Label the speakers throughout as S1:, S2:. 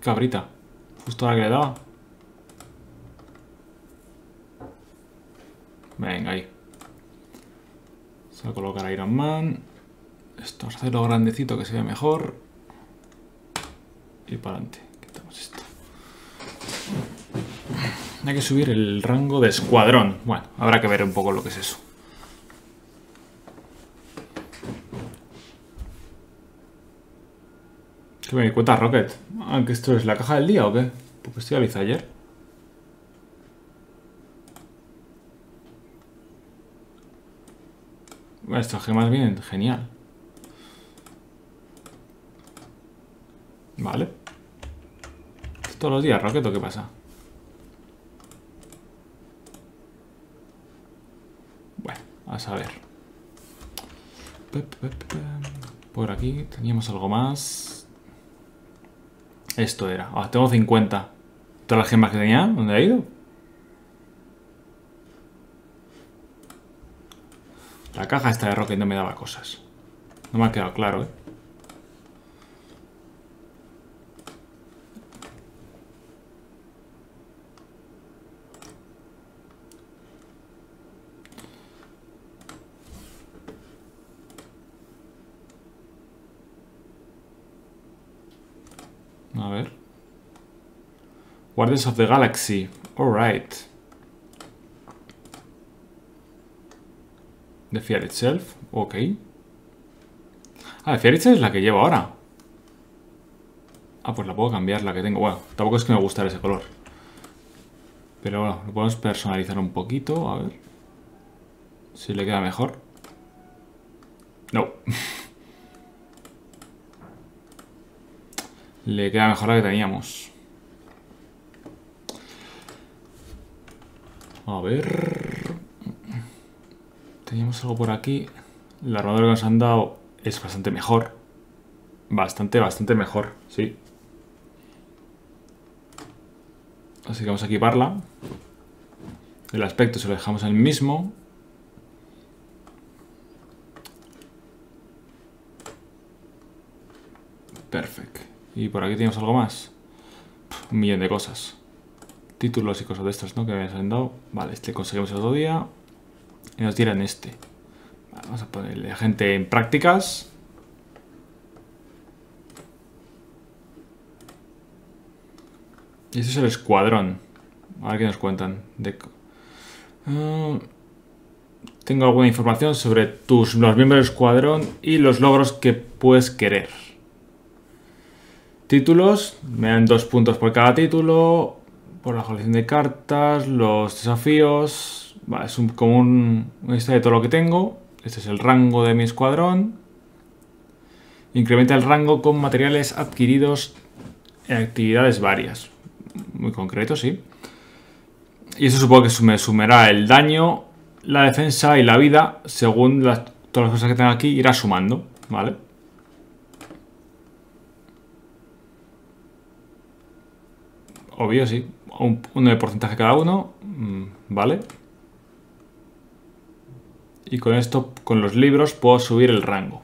S1: cabrita. Justo ahora que le daba. Venga, ahí. Se va a colocar Iron Man. Esto, vamos a hacerlo grandecito que se vea mejor. Y para adelante. Quitamos esto. Hay que subir el rango de escuadrón. Bueno, habrá que ver un poco lo que es eso. ¿Qué me di cuenta, Rocket? Ah, ¿que esto es la caja del día o qué? Porque esto ya lo hice ayer. Bueno, estas gemas vienen genial. Vale. ¿Todos los días, Rocket, o qué pasa? Bueno, a saber. Por aquí teníamos algo más. Esto era. Ah, tengo 50. ¿Todas las gemas que tenía? ¿Dónde ha ido? La caja esta de Rocket no me daba cosas. No me ha quedado claro, ¿eh? A ver. Guardians of the Galaxy. Alright. The Fear Itself. Ok. Ah, The Fear Itself es la que llevo ahora. Ah, pues la puedo cambiar, la que tengo. Bueno, tampoco es que me gustara ese color. Pero bueno, lo podemos personalizar un poquito. A ver. Si le queda mejor. No. Le queda mejor la que teníamos. A ver. Teníamos algo por aquí. La armadura que nos han dado es bastante mejor. Bastante mejor, sí. Así que vamos a equiparla. El aspecto se lo dejamos el mismo. Perfecto. Y por aquí tenemos algo más. Un millón de cosas. Títulos y cosas de estas, ¿no? Que me han dado. Vale, este conseguimos el otro día. Y nos dieran este. Vale, vamos a ponerle agente en prácticas. Y este es el escuadrón. A ver qué nos cuentan. Tengo alguna información sobre los miembros del escuadrón y los logros que puedes querer. Títulos, me dan 2 puntos por cada título. Por la colección de cartas, los desafíos. Vale, es como una lista de todo lo que tengo. Este es el rango de mi escuadrón. Incrementa el rango con materiales adquiridos en actividades varias. Muy concreto, sí. Y eso supongo que me sumará el daño, la defensa y la vida. Según todas las cosas que tengo aquí, irá sumando, ¿vale? Obvio, sí. Uno de porcentaje cada uno. Vale. Y con esto, con los libros, puedo subir el rango.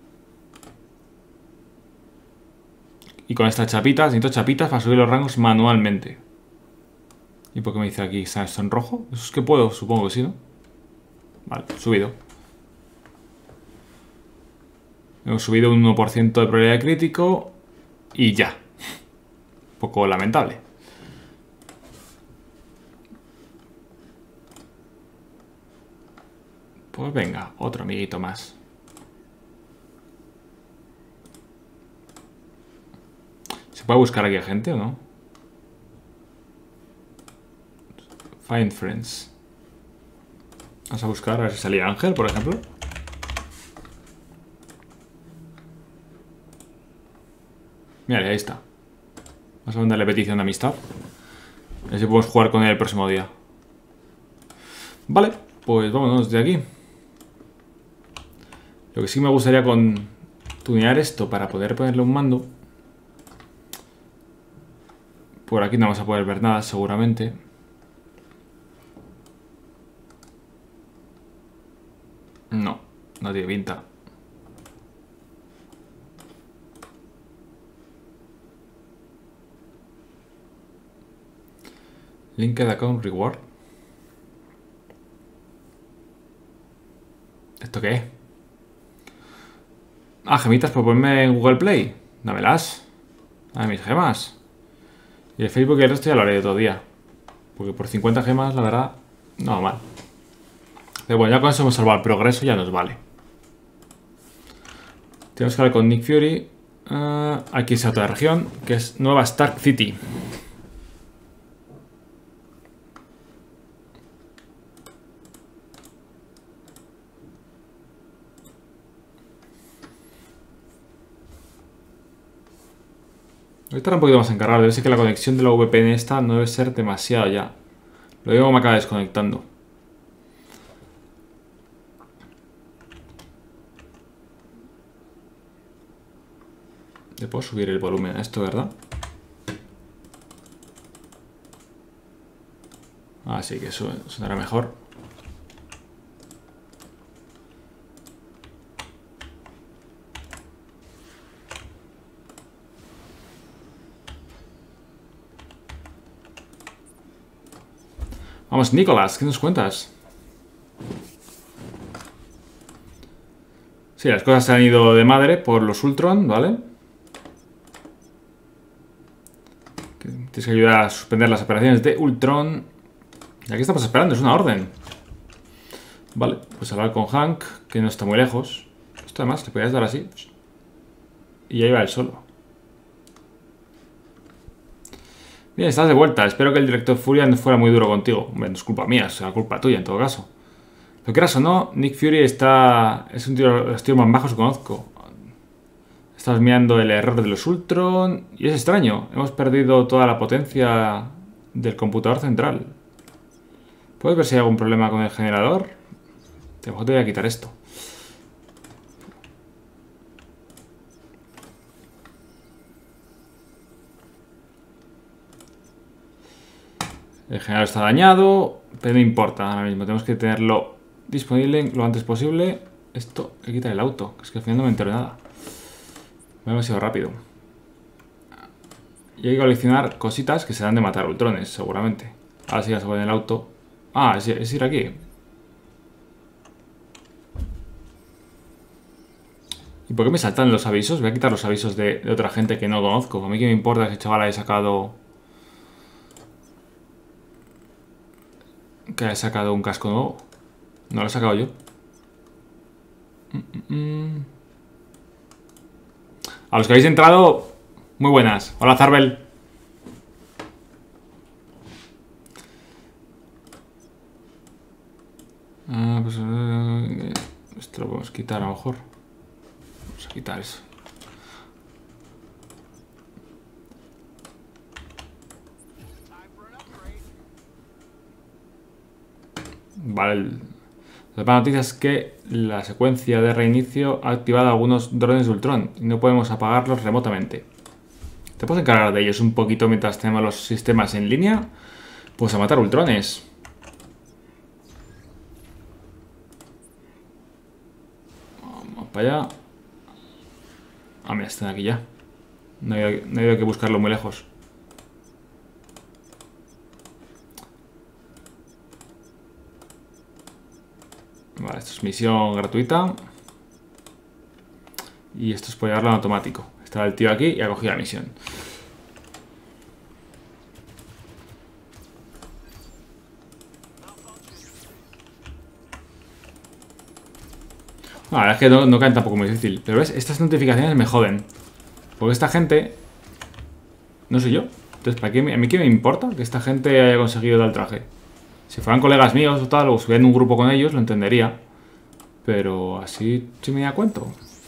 S1: Y con estas chapitas, necesito chapitas para subir los rangos manualmente. ¿Y por qué me dice aquí está esto en rojo? Eso es que puedo, supongo que sí, ¿no? Vale, subido. Hemos subido un 1% de probabilidad de crítico. Y ya. Un poco lamentable. Pues venga, otro amiguito más. ¿Se puede buscar aquí a gente o no? Find friends. Vamos a buscar a ver si salía Ángel, por ejemplo. Mira, ahí está. Vamos a mandarle petición de amistad. A ver si podemos jugar con él el próximo día. Vale, pues vámonos de aquí. Lo que sí me gustaría tunear esto para poder ponerle un mando. Por aquí no vamos a poder ver nada, seguramente. No, no tiene pinta. Linked account reward. ¿Esto qué es? Ah, gemitas por ponerme en Google Play. Dámelas. Dame mis gemas. Y el Facebook y el resto ya lo haré otro día. Porque por 50 gemas, la verdad, no mal. Pero bueno, ya con eso hemos salvado el progreso, ya nos vale. Tenemos que hablar con Nick Fury. Aquí es otra región, que es Nueva Stark City. Voy a estar un poquito más encargado. Debe ser que la conexión de la VPN esta no debe ser demasiado ya. Lo digo, me acaba desconectando. Le puedo subir el volumen a esto, ¿verdad? Así que eso sonará mejor. Vamos, Nicolás, ¿qué nos cuentas? Sí, las cosas se han ido de madre por los Ultron, ¿vale? Tienes que ayudar a suspender las operaciones de Ultron. ¿Y aquí estamos esperando? Es una orden. Vale, pues hablar con Hank, que no está muy lejos. Esto además le podías dar así. Y ya iba él solo. Bien, estás de vuelta. Espero que el director Furia no fuera muy duro contigo. Hombre, no es culpa mía, es culpa tuya en todo caso. Lo quieras o no, Nick Fury es un tío de los tíos más bajos que conozco. Estás mirando el error de los Ultron y es extraño. Hemos perdido toda la potencia del computador central. ¿Puedes ver si hay algún problema con el generador? A lo mejor te voy a quitar esto. El generador está dañado, pero no importa ahora mismo. Tenemos que tenerlo disponible lo antes posible. Esto, hay que quitar el auto, que es que al final no me entero de nada. Me ha demasiado rápido. Y hay que coleccionar cositas que se dan de matar ultrones, seguramente. Ahora sí ya se pone el auto. Ah, es ir aquí. ¿Y por qué me saltan los avisos? Voy a quitar los avisos de otra gente que no conozco. A mí que me importa que ese chaval haya sacado... Que haya sacado un casco nuevo. No lo he sacado yo. A los que habéis entrado, muy buenas. Hola, Zarbel. Pues esto lo podemos quitar a lo mejor. Vamos a quitar eso. Vale. La buena noticia es que la secuencia de reinicio ha activado algunos drones de Ultron y no podemos apagarlos remotamente. ¿Te puedes encargar de ellos un poquito mientras tenemos los sistemas en línea? Pues a matar Ultrones. Vamos para allá. Ah, mira, están aquí ya. No hay que buscarlo muy lejos. Vale, esto es misión gratuita. Y esto es por llevarlo en automático. Estaba el tío aquí y ha cogido la misión. La verdad es que no caen tampoco muy difícil. Pero ves, estas notificaciones me joden. Porque esta gente... No soy yo. Entonces, ¿a mí qué me importa que esta gente haya conseguido tal traje? Si fueran colegas míos o tal, o estuviera en un grupo con ellos, lo entendería. Pero así sí me da cuenta.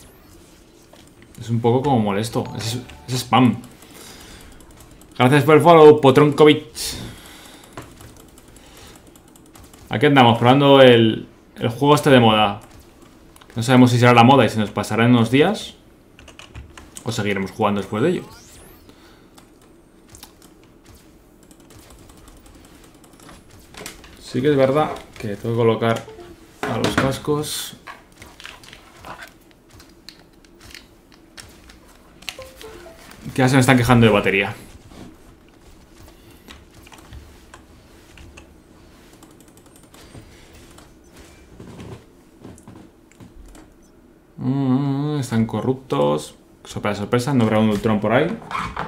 S1: Es un poco como molesto. Es spam. Gracias por el follow, Potronkovic. Aquí andamos, probando el juego este de moda. No sabemos si será la moda y se nos pasará en unos días. O seguiremos jugando después de ello. Sí que es verdad que tengo que colocar a los cascos. Que ya se me están quejando de batería. están corruptos. Sorpresa, sorpresa, no habrá un Ultron por ahí.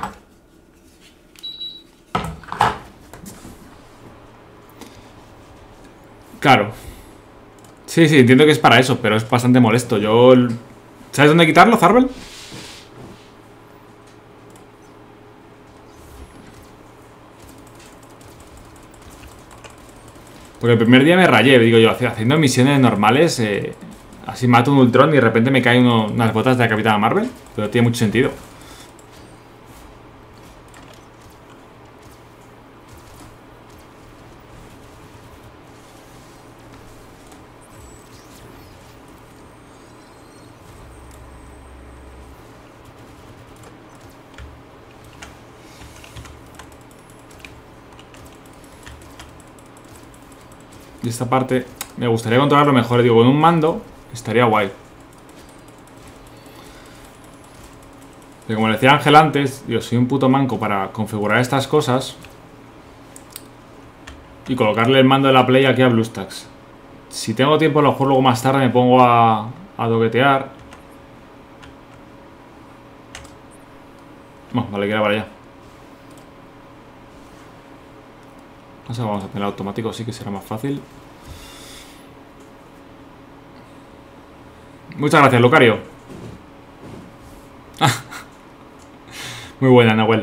S1: Claro. Sí, sí, entiendo que es para eso, pero es bastante molesto. ¿Sabes dónde quitarlo, Zarbel? Porque el primer día me rayé, digo yo, haciendo misiones normales, así mato un Ultron y de repente me caen unas botas de la Capitana Marvel. Pero tiene mucho sentido. Y esta parte me gustaría controlarlo mejor. Digo, con un mando estaría guay. Pero como le decía Ángel antes, yo soy un puto manco para configurar estas cosas y colocarle el mando de la Play aquí a BlueStacks. Si tengo tiempo, a lo mejor luego más tarde me pongo a toquetear. No, vale, que era para allá. Vamos a tener automático, sí que será más fácil. Muchas gracias, Lucario. Muy buena, Nahuel.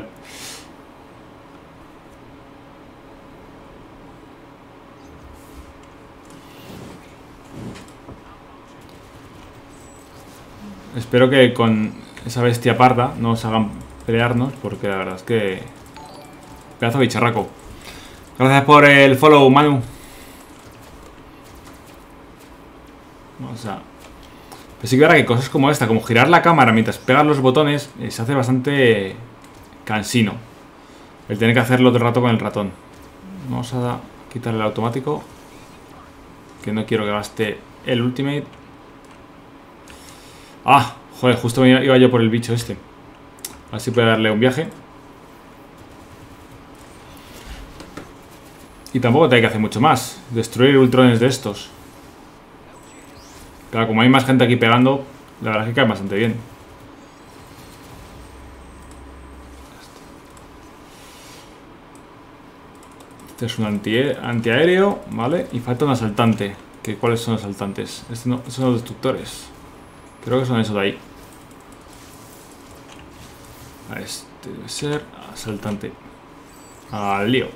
S1: Espero que con esa bestia parda no nos hagan pelearnos, porque la verdad es que... Pedazo de bicharraco. Gracias por el follow, Manu. Vamos a... Pero sí que verá que cosas como esta, como girar la cámara mientras pegas los botones, se hace bastante cansino. El tener que hacerlo todo el rato con el ratón. Vamos a quitar el automático, que no quiero que gaste el ultimate. Ah, joder, justo iba yo por el bicho este. A ver si puede darle un viaje. Y tampoco te hay que hacer mucho más. Destruir ultrones de estos. Claro, como hay más gente aquí pegando, la verdad es que cae bastante bien. Este es un antiaéreo, ¿vale? Y falta un asaltante. ¿Cuáles son los asaltantes? Este no, son los destructores. Creo que son esos de ahí. Este debe ser asaltante. Al lío.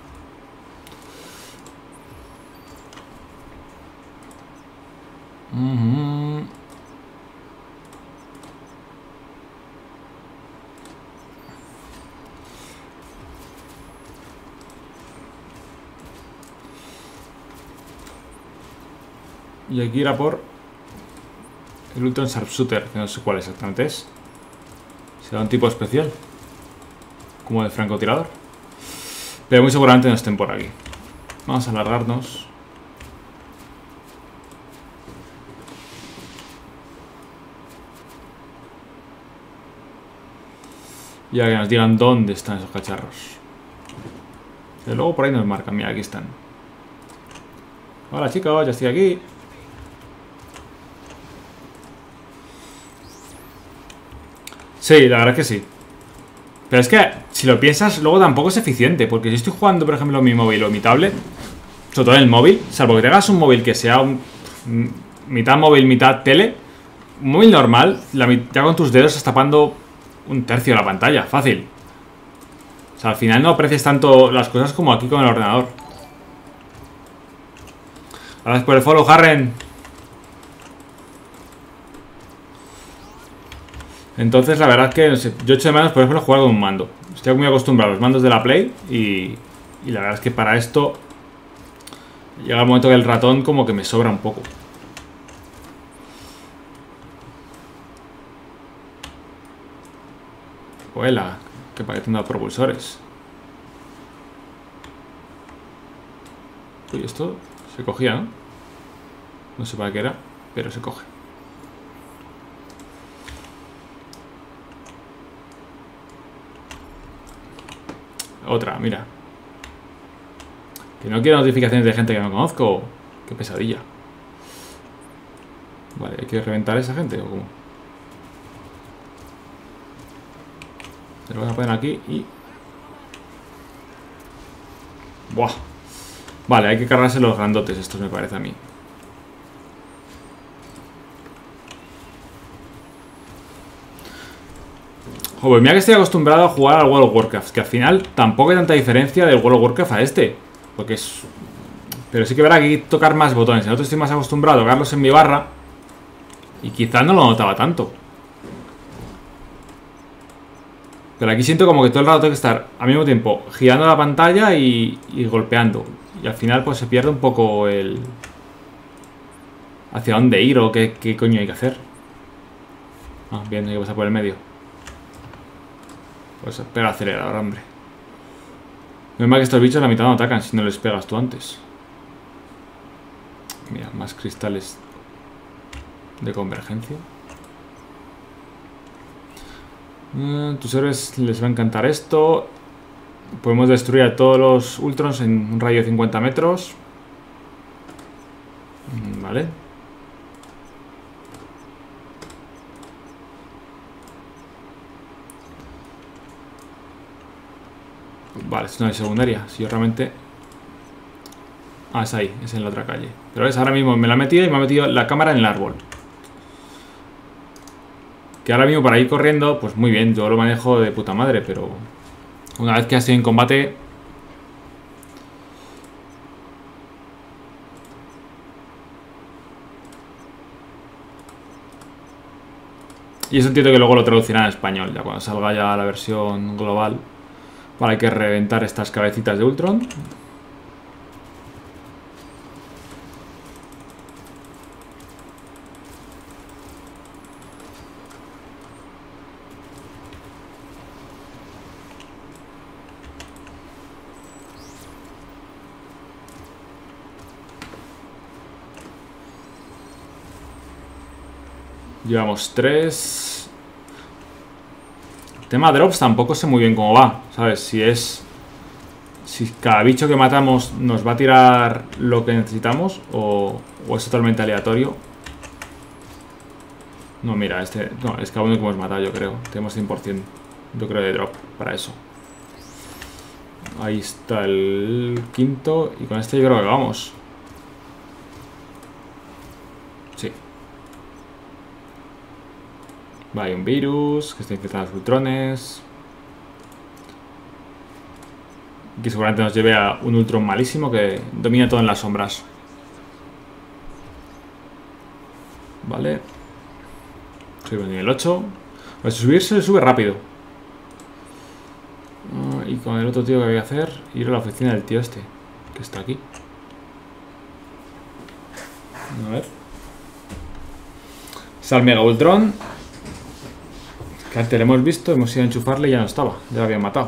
S1: Y aquí era por el Ultron Sharpshooter, que no sé cuál exactamente es. Será un tipo especial, como de francotirador. Pero muy seguramente no estén por aquí. Vamos a alargarnos. Y a que nos digan dónde están esos cacharros. Y luego por ahí nos marcan. Mira, aquí están. Hola chicos, ya estoy aquí. Sí, la verdad es que sí. Pero es que, si lo piensas, luego tampoco es eficiente. Porque si estoy jugando, por ejemplo, en mi móvil o mi tablet, sobre todo en el móvil, salvo que tengas un móvil que sea mitad móvil, mitad tele, un móvil normal, ya con tus dedos estás tapando un tercio de la pantalla, fácil. O sea, al final no aprecias tanto las cosas como aquí con el ordenador. Gracias por el follow, Harren. Entonces, la verdad es que, no sé, yo echo de menos, por ejemplo, jugar con un mando. Estoy muy acostumbrado a los mandos de la Play y la verdad es que para esto llega el momento que el ratón como que me sobra un poco. Vuela, que parecen los propulsores. Uy, esto se cogía, ¿no? No sé para qué era, pero se coge. Otra, mira. Que no quiero notificaciones de gente que no conozco. Qué pesadilla. Vale, ¿hay que reventar a esa gente o cómo? Lo vamos a poner aquí y... Buah. Vale, hay que cargarse los grandotes, estos me parece a mí. Joder, mira que estoy acostumbrado a jugar al World of Warcraft, que al final tampoco hay tanta diferencia del World of Warcraft a este. Porque es... Pero sí que verá que hay que tocar más botones. En otro estoy más acostumbrado a tocarlos en mi barra y quizás no lo notaba tanto. Pero aquí siento como que todo el rato tengo que estar al mismo tiempo girando la pantalla y golpeando. Y al final pues se pierde un poco el... hacia dónde ir o qué coño hay que hacer. Ah, bien, hay que pasar por el medio. Pues pega el acelerador, hombre. Menos mal que estos bichos a la mitad no atacan si no les pegas tú antes. Mira, más cristales de convergencia. Tus héroes les va a encantar esto. Podemos destruir a todos los Ultrons en un radio de 50 metros. Vale. Vale, esto no es secundaria. Si yo realmente... Ah, es ahí, es en la otra calle. Pero ves, ahora mismo me la he metido y me ha metido la cámara en el árbol. Que ahora mismo para ir corriendo, pues muy bien, yo lo manejo de puta madre, pero... Una vez que estoy en combate... Y eso entiendo que luego lo traducirán en español, ya cuando salga ya la versión global. Vale, hay que reventar estas cabecitas de Ultron. Llevamos 3. El tema drops tampoco sé muy bien cómo va, ¿sabes? Si cada bicho que matamos nos va a tirar lo que necesitamos o es totalmente aleatorio. No, mira, este... No, es cada uno que hemos matado, yo creo. Tenemos 100%, yo creo, de drop para eso. Ahí está el quinto. Y con este yo creo que vamos. Sí. Vale, hay un virus que está infectando los Ultrones. Que seguramente nos lleve a un Ultron malísimo que domina todo en las sombras. Vale. Soy en nivel 8. Pues subirse sube rápido. Y con el otro tío que voy a hacer, ir a la oficina del tío este, que está aquí. A ver. Está el Mega Ultron. Que antes lo hemos visto, hemos ido a enchufarle y ya no estaba. Ya lo habían matado.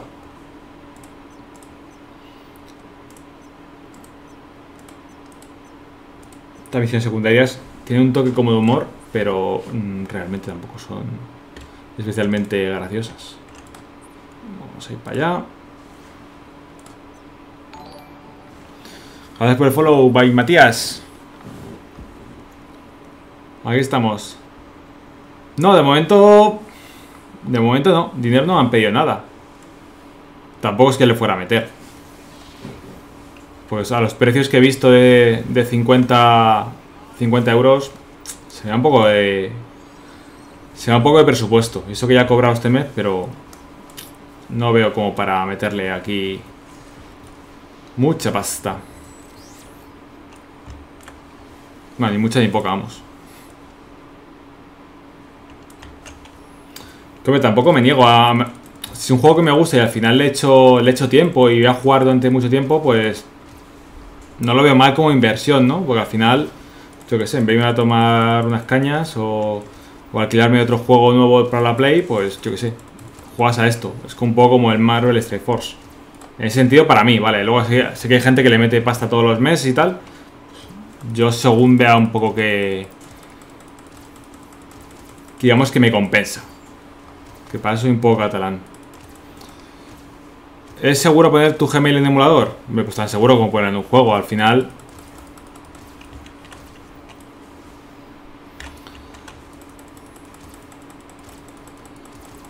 S1: Estas misiones secundarias tienen un toque como de humor, pero realmente tampoco son especialmente graciosas. Vamos a ir para allá. Gracias por el follow, by Matías. Aquí estamos. No, de momento... De momento no. Dinero no me han pedido nada. Tampoco es que le fuera a meter. Pues a los precios que he visto de 50 euros se me da un poco de... Se me da un poco de presupuesto. Eso que ya he cobrado este mes, pero... No veo como para meterle aquí... Mucha pasta. No, ni mucha ni poca, vamos. Que tampoco me niego a... Si es un juego que me gusta y al final le echo tiempo y voy a jugar durante mucho tiempo, pues... No lo veo mal como inversión, ¿no? Porque al final, yo qué sé, en vez de ir a tomar unas cañas o alquilarme otro juego nuevo para la Play, pues yo qué sé, juegas a esto. Es un poco como el Marvel Strike Force. En ese sentido, para mí, ¿vale? Luego sé que hay gente que le mete pasta todos los meses y tal. Yo según vea un poco que digamos que me compensa. Que para eso soy un poco catalán. ¿Es seguro poner tu Gmail en emulador? Pues tan seguro como poner en un juego. Al final...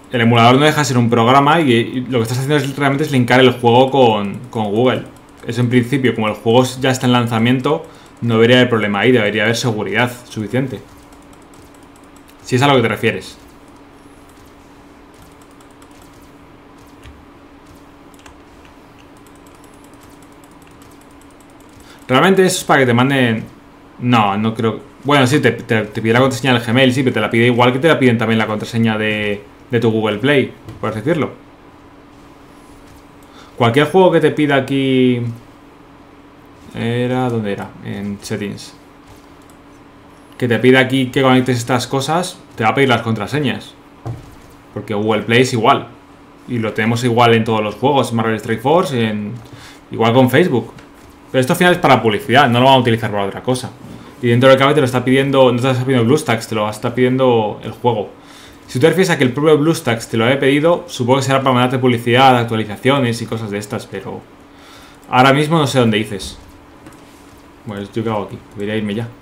S1: el emulador no deja de ser un programa y lo que estás haciendo realmente es linkar el juego con Google. Eso en principio, como el juego ya está en lanzamiento, no debería haber problema ahí, debería haber seguridad suficiente. Si es a lo que te refieres. Realmente eso es para que te manden... No, no creo... Bueno, sí, te pide la contraseña del Gmail, sí, pero te la pide igual que te la piden también la contraseña de tu Google Play, por decirlo. Cualquier juego que te pida aquí... ¿Dónde era? En Settings. Que te pida aquí que conectes estas cosas, te va a pedir las contraseñas. Porque Google Play es igual. Y lo tenemos igual en todos los juegos, Marvel Strike Force, igual con Facebook. Pero esto al final es para publicidad, no lo van a utilizar para otra cosa. Y dentro del cabe te lo está pidiendo, no te lo está pidiendo BlueStacks, te lo está pidiendo el juego. Si tú te refieres a que el propio BlueStacks te lo haya pedido, supongo que será para mandarte publicidad, actualizaciones y cosas de estas, pero ahora mismo no sé dónde dices. Bueno, yo qué hago aquí, debería irme ya.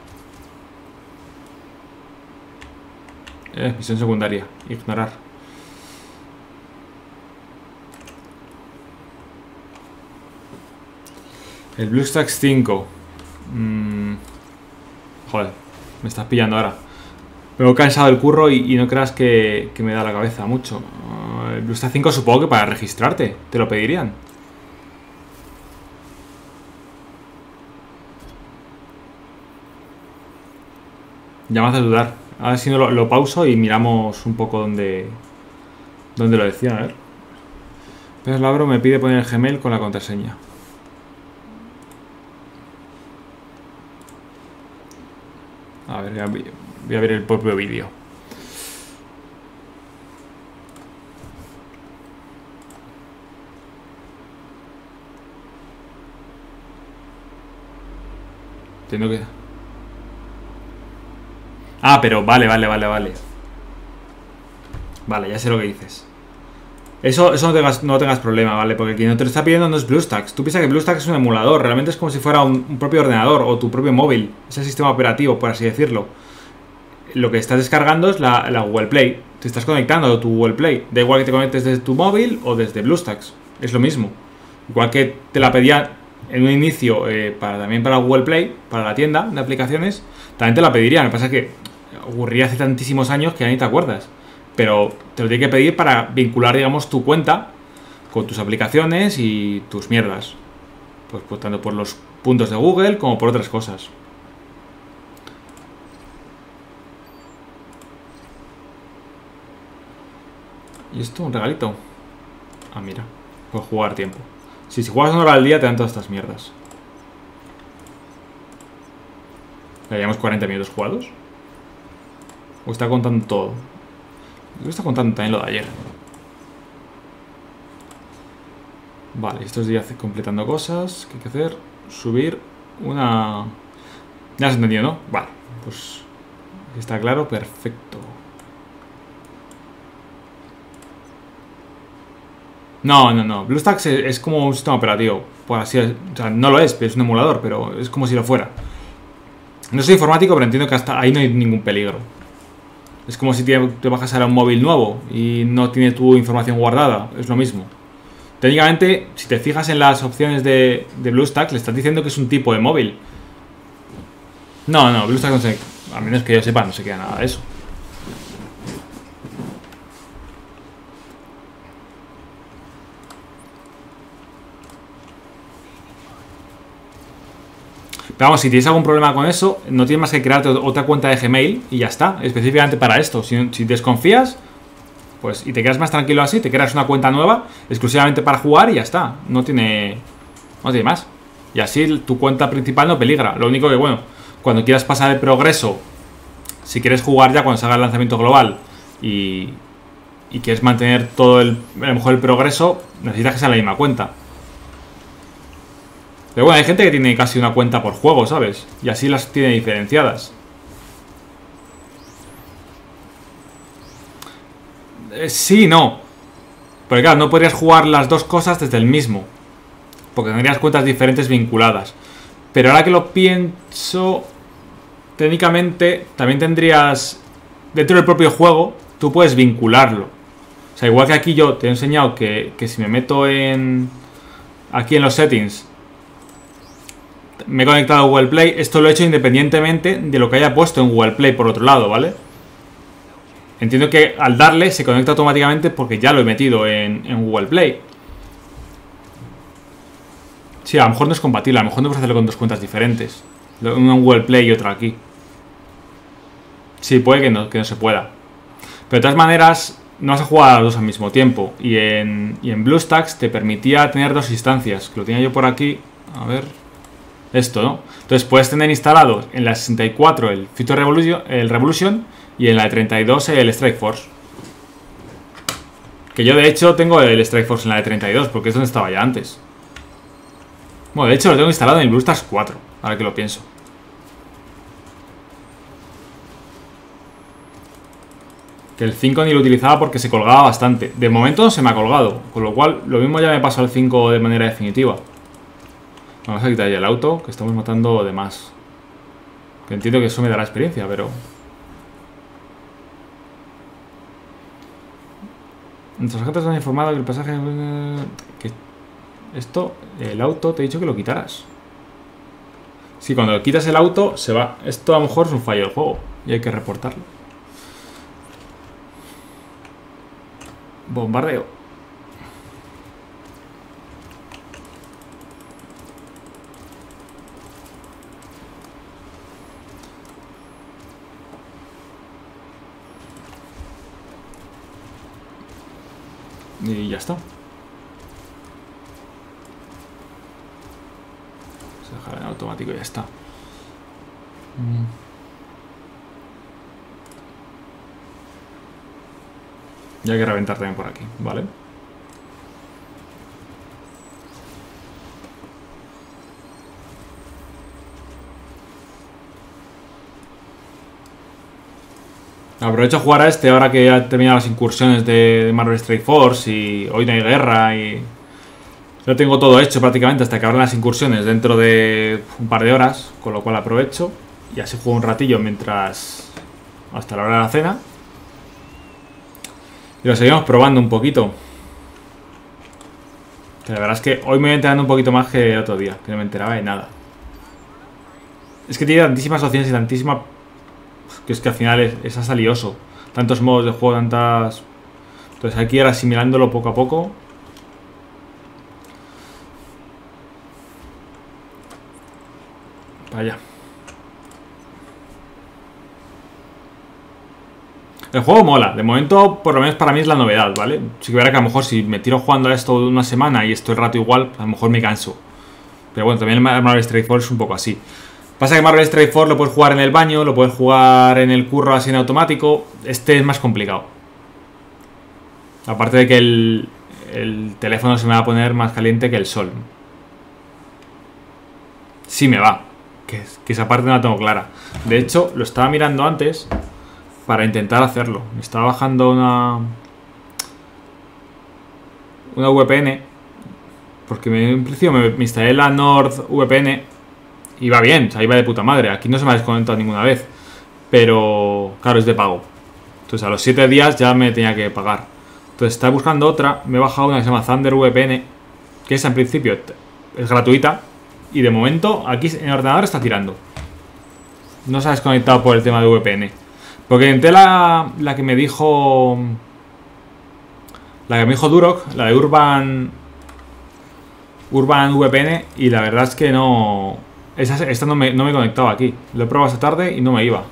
S1: Misión secundaria, ignorar. El BlueStacks 5. Joder, me estás pillando ahora. Me he cansado del curro y no creas que me da la cabeza mucho. El BlueStacks 5 supongo que para registrarte te lo pedirían. Ya me haces dudar. A ver si no lo pauso y miramos un poco dónde lo decía. A ver. Pero Labro me pide poner el Gmail con la contraseña. A ver, voy a ver el propio vídeo. Tengo que... Ah, pero vale. Vale, ya sé lo que dices. Eso no tengas problema, ¿vale? Porque quien no te lo está pidiendo no es BlueStacks. Tú piensas que BlueStacks es un emulador. Realmente es como si fuera un propio ordenador o tu propio móvil. Es el sistema operativo, por así decirlo. Lo que estás descargando es la Google Play. Te estás conectando a tu Google Play. Da igual que te conectes desde tu móvil o desde BlueStacks. Es lo mismo. Igual que te la pedía en un inicio también para Google Play, para la tienda de aplicaciones, también te la pedirían. Lo que pasa es que ocurría hace tantísimos años que ya ni te acuerdas. Pero te lo tiene que pedir para vincular, digamos, tu cuenta con tus aplicaciones y tus mierdas. Pues tanto por los puntos de Google como por otras cosas. ¿Y esto? ¿Un regalito? Ah, mira. Por jugar tiempo. Si juegas una hora al día te dan todas estas mierdas. ¿Ya llevamos 40 minutos jugados? ¿O está contando todo? Creo que está contando también lo de ayer. Vale, estos días completando cosas. ¿Qué hay que hacer? Subir una... Ya has entendido, ¿no? Vale, pues... Está claro, perfecto. No. BlueStacks es como un sistema operativo. Por así, o sea, no lo es, pero es un emulador, pero es como si lo fuera. No soy informático, pero entiendo que hasta ahí no hay ningún peligro. Es como si te bajas a un móvil nuevo y no tiene tu información guardada. Es lo mismo. Técnicamente, si te fijas en las opciones de BlueStacks, le estás diciendo que es un tipo de móvil. No, BlueStacks no sé. A menos que yo sepa, no se queda nada de eso. Pero vamos, si tienes algún problema con eso, no tienes más que crearte otra cuenta de Gmail y ya está, específicamente para esto. Si desconfías, pues y te quedas más tranquilo así, te creas una cuenta nueva exclusivamente para jugar y ya está. No tiene más. Y así tu cuenta principal no peligra. Lo único que, bueno, cuando quieras pasar el progreso, si quieres jugar ya cuando salga el lanzamiento global y quieres mantener todo a lo mejor el progreso, necesitas que sea la misma cuenta. Pero bueno, hay gente que tiene casi una cuenta por juego, ¿sabes? Y así las tiene diferenciadas. Sí, no. Porque claro, no podrías jugar las dos cosas desde el mismo. Porque tendrías cuentas diferentes vinculadas. Pero ahora que lo pienso, técnicamente también tendrías... Dentro del propio juego, tú puedes vincularlo. O sea, igual que aquí yo te he enseñado que si me meto aquí en los settings, me he conectado a Google Play. Esto lo he hecho independientemente de lo que haya puesto en Google Play por otro lado, ¿vale? Entiendo que al darle se conecta automáticamente porque ya lo he metido en Google Play. Sí, a lo mejor no es compatible. A lo mejor no puedes hacerlo con dos cuentas diferentes. Una en Google Play y otra aquí. Sí, puede que no se pueda. Pero de todas maneras, no vas a jugar a las dos al mismo tiempo. Y en BlueStacks te permitía tener dos instancias. Que lo tenía yo por aquí. A ver. Esto, ¿no? Entonces puedes tener instalado en la 64 el Future Revolution y en la de 32 el Strike Force. Que yo de hecho tengo el Strike Force en la de 32 porque es donde estaba ya antes. Bueno, de hecho lo tengo instalado en el BlueStacks 4, ahora que lo pienso. Que el 5 ni lo utilizaba porque se colgaba bastante. De momento no se me ha colgado, con lo cual lo mismo ya me paso al 5 de manera definitiva. Vamos a quitar ya el auto, que estamos matando de más. Que entiendo que eso me dará experiencia, pero... Nuestros agentes han informado que el pasaje... Que esto, el auto, te he dicho que lo quitaras. Sí, cuando quitas el auto, se va. Esto a lo mejor es un fallo del juego y hay que reportarlo. Bombardeo. Y ya está. Se dejará en automático y ya está. Y hay que reventar también por aquí, ¿vale? Aprovecho a jugar a este ahora que ya he terminado las incursiones de Marvel Strike Force y hoy no hay guerra y... Ya tengo todo hecho prácticamente hasta que abran las incursiones dentro de un par de horas, con lo cual aprovecho y así juego un ratillo mientras... hasta la hora de la cena. Y lo seguimos probando un poquito. Que la verdad es que hoy me voy enterando un poquito más que el otro día, que no me enteraba de nada. Es que tiene tantísimas opciones y tantísima... que es que al final es hasta lioso. Tantos modos de juego, tantas... Entonces hay que ir asimilándolo poco a poco. Vaya. El juego mola. De momento, por lo menos para mí es la novedad, ¿vale? Sí que verá que a lo mejor si me tiro jugando a esto una semana y estoy el rato igual, a lo mejor me canso. Pero bueno, también el Marvel Strike Force es un poco así. Pasa que Marvel Strike Force lo puedes jugar en el baño, lo puedes jugar en el curro así en automático. Este es más complicado. Aparte de que el teléfono se me va a poner más caliente que el sol. Sí me va. Que esa parte no la tengo clara. De hecho, lo estaba mirando antes para intentar hacerlo. Me estaba bajando una VPN. Porque en principio me instalé la NordVPN. Iba bien, o sea, iba de puta madre. Aquí no se me ha desconectado ninguna vez. Pero, claro, es de pago. Entonces a los 7 días ya me tenía que pagar. Entonces estaba buscando otra. Me he bajado una que se llama ThunderVPN. Que esa en principio es gratuita. Y de momento aquí en el ordenador está tirando. No se ha desconectado por el tema de VPN. Porque intenté la que me dijo... La que me dijo Durok, la de Urban VPN. Y la verdad es que no... Esta no me he conectado aquí. Lo he probado esta tarde y no me iba.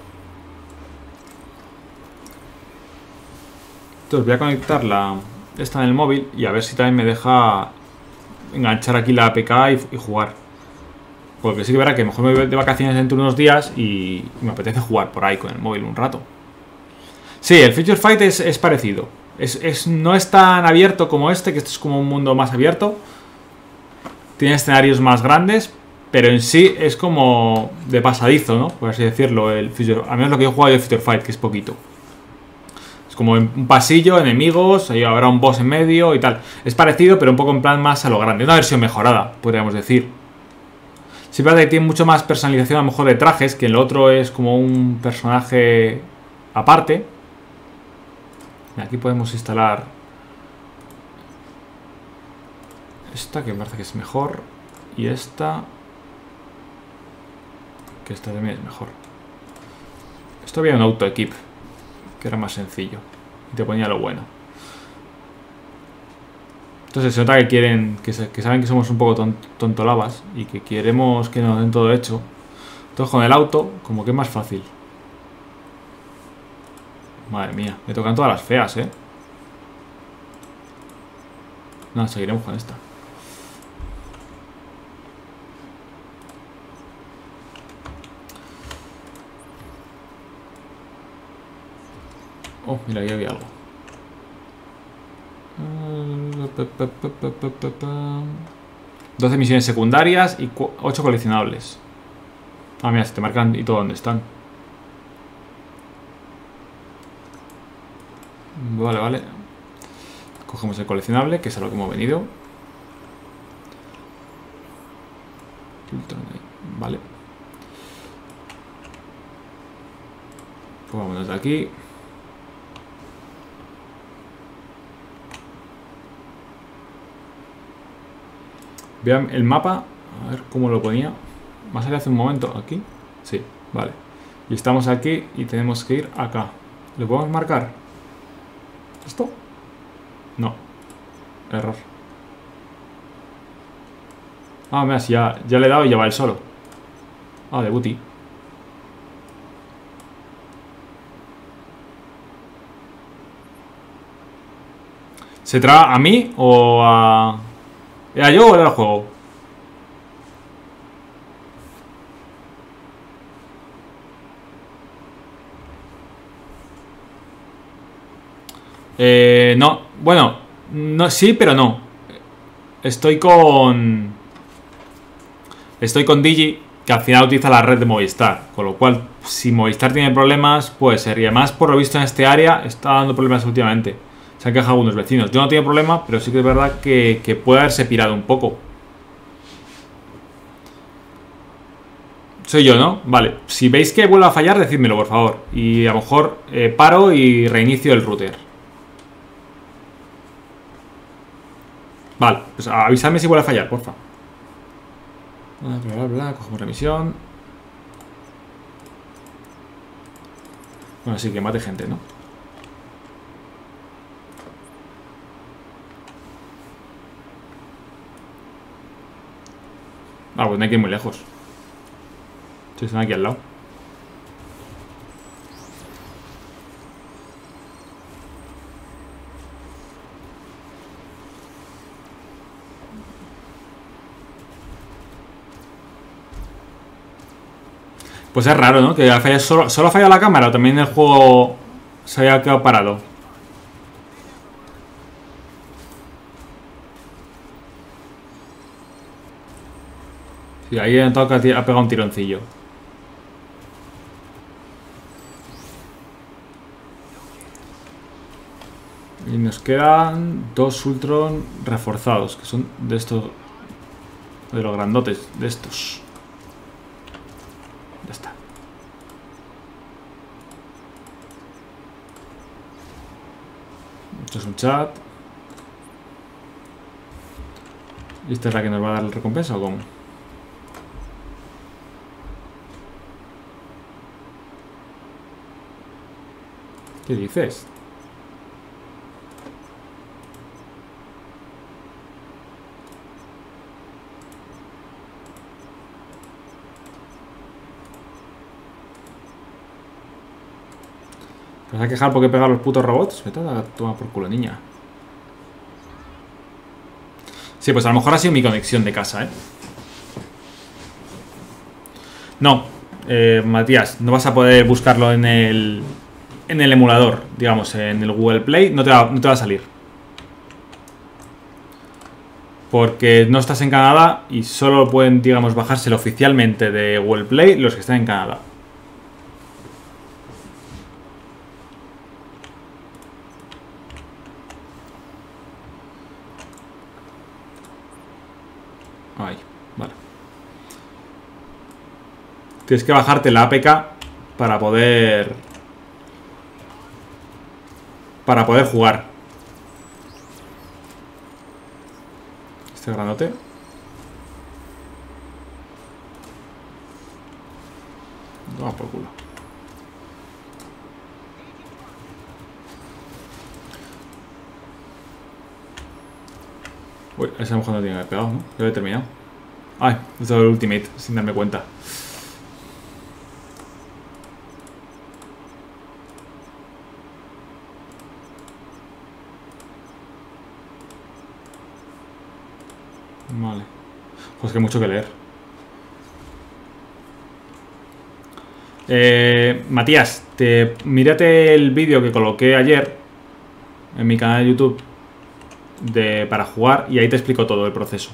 S1: Entonces voy a conectar esta en el móvil y a ver si también me deja enganchar aquí la APK y jugar. Porque sí que verá que a lo mejor me voy de vacaciones dentro de unos días y me apetece jugar por ahí con el móvil un rato. Sí, el Future Fight es parecido. No es tan abierto como este, que esto es como un mundo más abierto. Tiene escenarios más grandes, pero en sí es como de pasadizo, ¿no? Por así decirlo, el Future. Al menos lo que yo he jugado de Future Fight, que es poquito. Es como un pasillo, enemigos, ahí habrá un boss en medio y tal. Es parecido, pero un poco en plan más a lo grande. Una versión mejorada, podríamos decir. Sí, verdad que tiene mucho más personalización a lo mejor de trajes, que el otro es como un personaje aparte. Aquí podemos instalar Esta que me parece que es mejor. Y esta... que esta también es mejor. Esto había un auto-equip, que era más sencillo. Y te ponía lo bueno. Entonces se nota que quieren... que saben que somos un poco tontolabas. Y que queremos que nos den todo hecho. Entonces con el auto, como que es más fácil. Madre mía, me tocan todas las feas, ¿eh? No, seguiremos con esta. Oh, mira, ahí había algo. 12 misiones secundarias y 8 coleccionables. Ah, mira, se te marcan y todo dónde están. Vale, vale. Cogemos el coleccionable, que es a lo que hemos venido. Vale. Pues vámonos de aquí. Vean el mapa. A ver cómo lo ponía. Más allá hace un momento. ¿Aquí? Sí, vale. Y estamos aquí y tenemos que ir acá. ¿Lo podemos marcar? ¿Esto? No. Error. Ah, mira, si ya le he dado y ya va él solo. Ah, de booty. ¿Se traba a mí o a...? ¿Era yo o era el juego? No. Bueno, no, sí, pero no. Estoy con Digi, que al final utiliza la red de Movistar. Con lo cual, si Movistar tiene problemas, puede ser. Y además, por lo visto en este área, está dando problemas últimamente. Se han quejado algunos vecinos. Yo no tengo problema, pero sí que es verdad que puede haberse pirado un poco. Soy yo, ¿no? Vale. Si veis que vuelve a fallar, decídmelo, por favor. Y a lo mejor paro y reinicio el router. Vale, pues avisadme si vuelve a fallar, porfa. Bla, bla, bla, cogemos remisión. Bueno, sí, que mate gente, ¿no? Ah, pues no hay que ir muy lejos. Sí, están aquí al lado. Pues es raro, ¿no? Que ha fallado solo ha fallado la cámara o también el juego se había quedado parado. Sí, ahí he notado que ha pegado un tironcillo. Y nos quedan 2 Ultron reforzados, que son de estos... de los grandotes, de estos. Ya está. Esto es un chat. ¿Y esta es la que nos va a dar la recompensa o cómo? ¿Qué dices? ¿Te vas a quejar porque he pegado a los putos robots? Vete a tomar por culo, niña. Sí, pues a lo mejor ha sido mi conexión de casa, ¿eh? No, Matías, no vas a poder buscarlo en el emulador, digamos, en el Google Play, no te va a salir. Porque no estás en Canadá y solo pueden, digamos, bajárselo oficialmente de Google Play los que están en Canadá. Ahí, vale. Tienes que bajarte la APK para poder jugar. Este grandote. Toma por culo. Uy, ese a lo mejor no tiene que haber pegado, ¿no? Ya lo he terminado. Ay, he dado el ultimate sin darme cuenta. Vale. Pues que hay mucho que leer. Matías, mírate el vídeo que coloqué ayer en mi canal de YouTube para jugar y ahí te explico todo el proceso.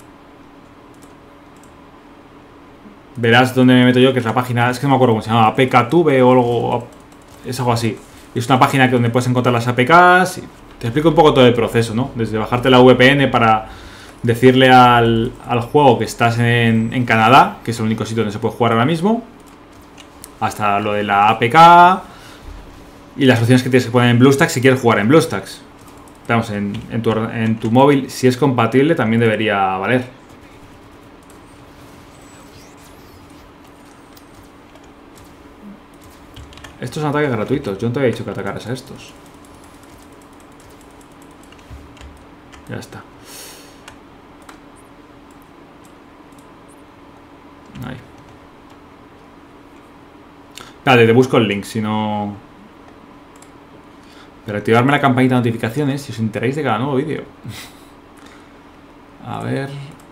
S1: Verás dónde me meto yo, que es la página, es que no me acuerdo cómo se llama, APKTube o algo, es algo así. Y es una página donde puedes encontrar las APKs y te explico un poco todo el proceso, ¿no? Desde bajarte la VPN para decirle al juego que estás en Canadá, que es el único sitio donde se puede jugar ahora mismo, hasta lo de la APK y las opciones que tienes que poner en BlueStacks si quieres jugar en BlueStacks. Vamos, en tu móvil, si es compatible, también debería valer. Estos son ataques gratuitos. Yo no te había dicho que atacaras a estos. Ya está. Ahí. Vale, te busco el link, si no... Pero activarme la campanita de notificaciones si os enteráis de cada nuevo vídeo. A ver...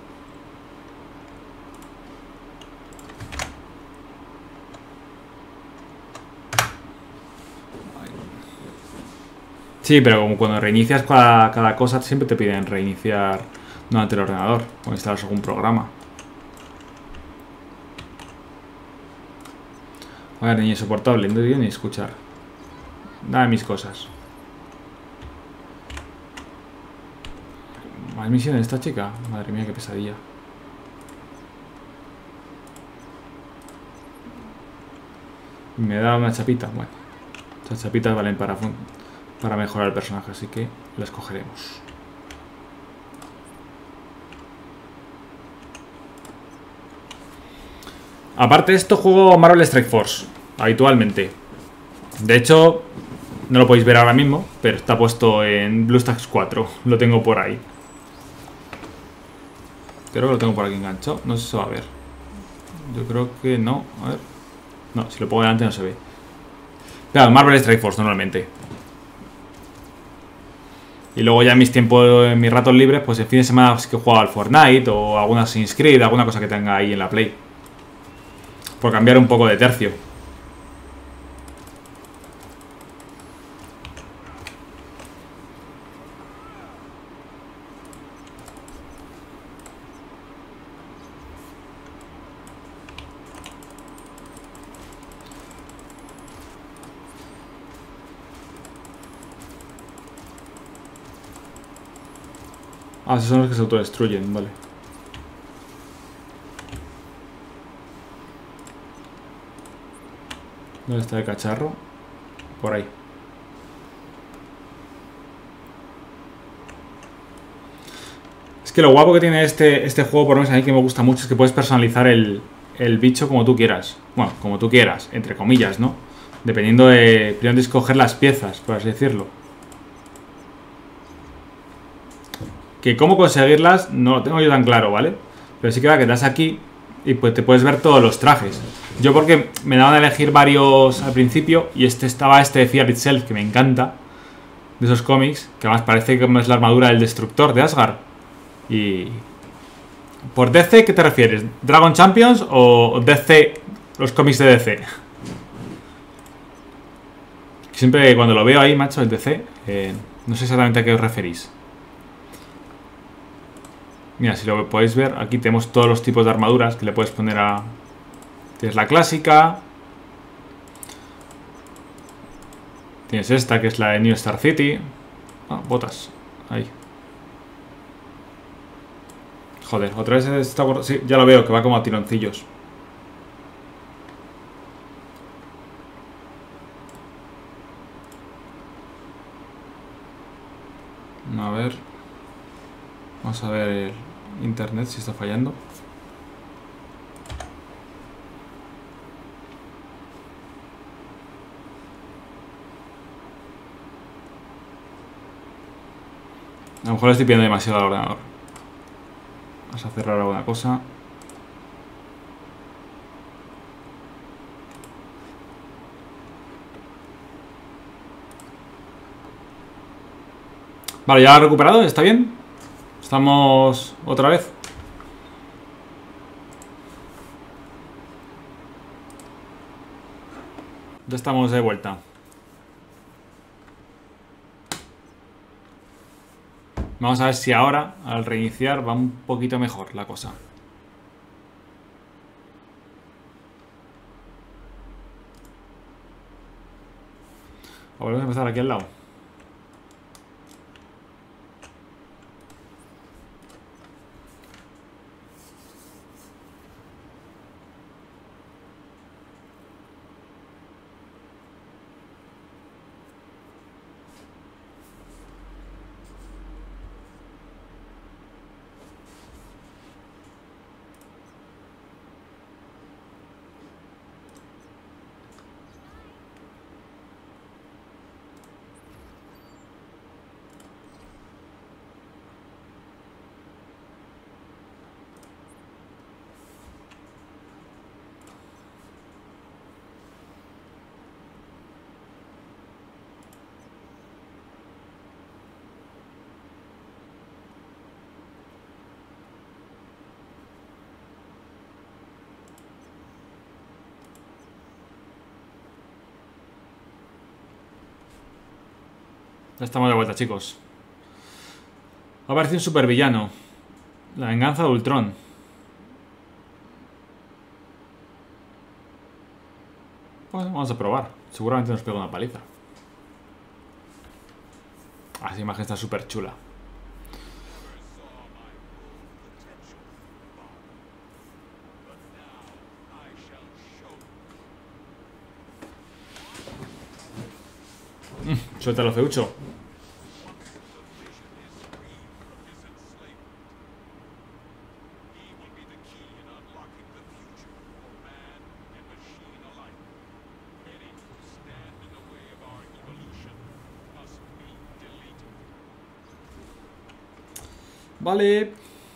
S1: Sí, pero como cuando reinicias cada cosa siempre te piden reiniciar nuevamente el ordenador o instalas algún programa. A ver, ni insoportable, no debería ni escuchar. Dame mis cosas. ¿Más misiones esta chica? Madre mía, qué pesadilla. Me da una chapita. Bueno, estas chapitas valen para mejorar el personaje, así que las cogeremos. Aparte de esto, juego Marvel Strike Force habitualmente. De hecho, no lo podéis ver ahora mismo, pero está puesto en BlueStacks 4. Lo tengo por ahí. Creo que lo tengo por aquí enganchado. No sé si se va a ver. Yo creo que no. A ver. No, si lo pongo delante no se ve. Claro, Marvel Strike Force normalmente. Y luego ya en mis tiempos, en mis ratos libres, pues el fin de semana sí que he jugado al Fortnite o alguna Assassin's Creed, alguna cosa que tenga ahí en la Play. Por cambiar un poco de tercio. Ah, esos son los que se autodestruyen, vale. ¿Dónde está el cacharro? Por ahí. Es que lo guapo que tiene este juego, por lo menos a mí que me gusta mucho, es que puedes personalizar el bicho como tú quieras. Bueno, como tú quieras, entre comillas, ¿no? Dependiendo de... Primero tienes que coger las piezas, por así decirlo. Que cómo conseguirlas no lo tengo yo tan claro, ¿vale? Pero sí que va que das aquí y pues te puedes ver todos los trajes. Yo porque me daban a elegir varios al principio y estaba este de Fear Itself, que me encanta, de esos cómics, que además parece que es la armadura del Destructor de Asgard. Y... ¿Por DC qué te refieres? ¿Dragon Champions o DC, los cómics de DC? Siempre cuando lo veo ahí, macho, el DC, no sé exactamente a qué os referís. Mira, si lo podéis ver, aquí tenemos todos los tipos de armaduras que le puedes poner a... Tienes la clásica. Tienes esta, que es la de New Star City. Ah, botas. Ahí. Joder, otra vez está... Sí, ya lo veo, que va como a tironcillos. A ver... Vamos a ver... internet si está fallando. A lo mejor le estoy pidiendo demasiado al ordenador. Vamos a cerrar alguna cosa. Vale, ya ha recuperado, ¿está bien? Estamos otra vez. Ya estamos de vuelta. Vamos a ver si ahora, al reiniciar, va un poquito mejor la cosa. Volvemos a empezar aquí al lado. Ya estamos de vuelta, chicos. Ha aparecido un supervillano. La venganza de Ultron. Pues vamos a probar. Seguramente nos pega una paliza. Ah, esa imagen está súper chula. Suéltalo, feucho. Vale.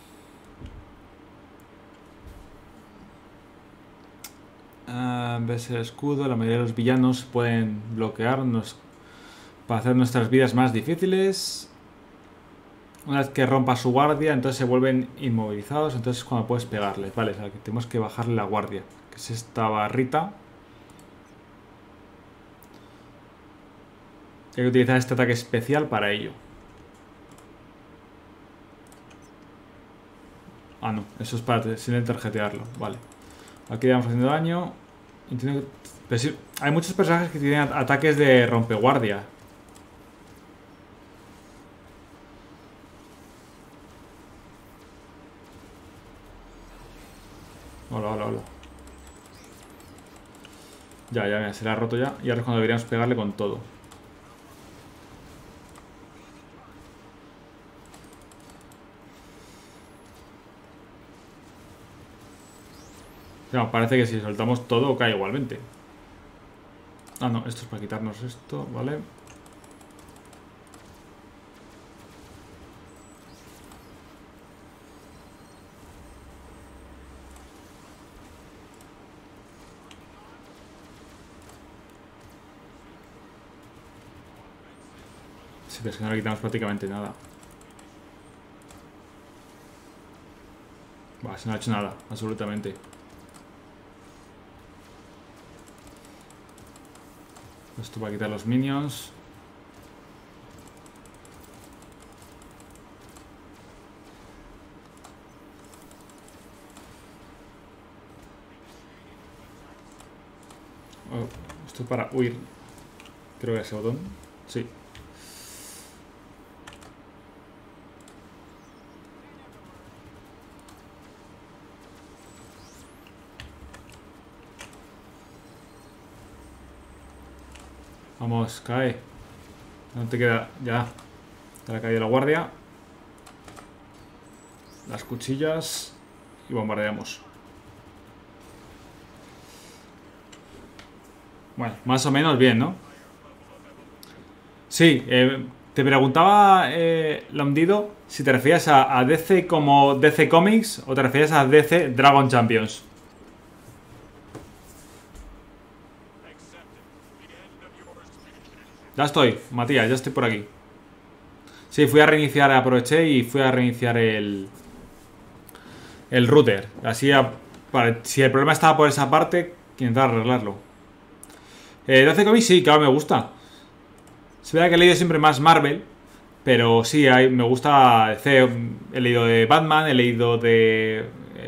S1: Ves el escudo. La mayoría de los villanos pueden bloquearnos para hacer nuestras vidas más difíciles. Una vez que rompa su guardia, entonces se vuelven inmovilizados. Entonces es cuando puedes pegarles. Vale, o sea que tenemos que bajarle la guardia, que es esta barrita. Hay que utilizar este ataque especial para ello. Ah, no, eso es para sin tarjetearlo. Vale. Aquí vamos haciendo daño. Pero sí, hay muchos personajes que tienen ataques de rompeguardia. Hola, hola, hola. Ya, mira, se le ha roto ya. Y ahora es cuando deberíamos pegarle con todo. No, parece que si soltamos todo cae igualmente. Ah, no, esto es para quitarnos esto, ¿vale? Sí, pero es que no le quitamos prácticamente nada. Va, se no ha hecho nada, absolutamente. Esto para quitar los minions. Oh, esto es para huir. Creo que ese botón. Sí. Vamos, cae. No te queda. Ya. Te ha caído la guardia. las cuchillas y bombardeamos. Bueno, más o menos bien, ¿no? Sí, te preguntaba, Lomdido, si te refieres a DC como DC Comics o te refieres a DC Dragon Champions. Ya estoy, Matías, ya estoy por aquí. Sí, fui a reiniciar, aproveché y fui a reiniciar el router. Así, si el problema estaba por esa parte, intentar arreglarlo. DC Comics sí, claro, me gusta. Se ve que he leído siempre más Marvel, pero sí, me gusta DC. He leído de Batman, he leído de...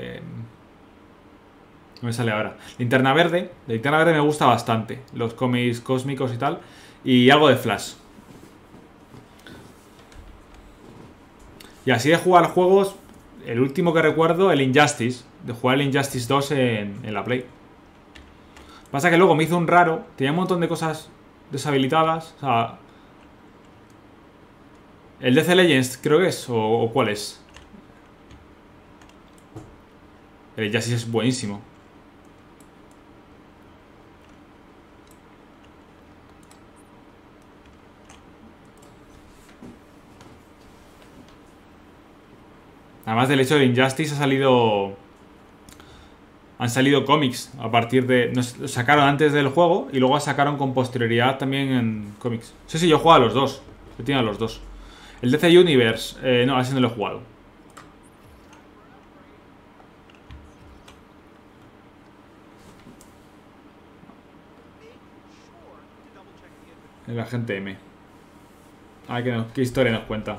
S1: no me sale ahora. Linterna Verde. De Linterna Verde me gusta bastante. Los cómics cósmicos y tal. Y algo de Flash. Y así de jugar juegos, el último que recuerdo, el Injustice. De jugar el Injustice 2 en la Play. Pasa que luego me hizo un raro. Tenía un montón de cosas deshabilitadas. O sea... El DC Legends creo que es. ¿O cuál es? El Injustice es buenísimo. Además del hecho de Injustice han salido cómics a partir de... Nos sacaron antes del juego y luego sacaron con posterioridad también en cómics. Sí, yo juego a los dos. Yo tengo a los dos. El DC Universe, no, a ese no lo he jugado. El agente M. A ver qué historia nos cuenta.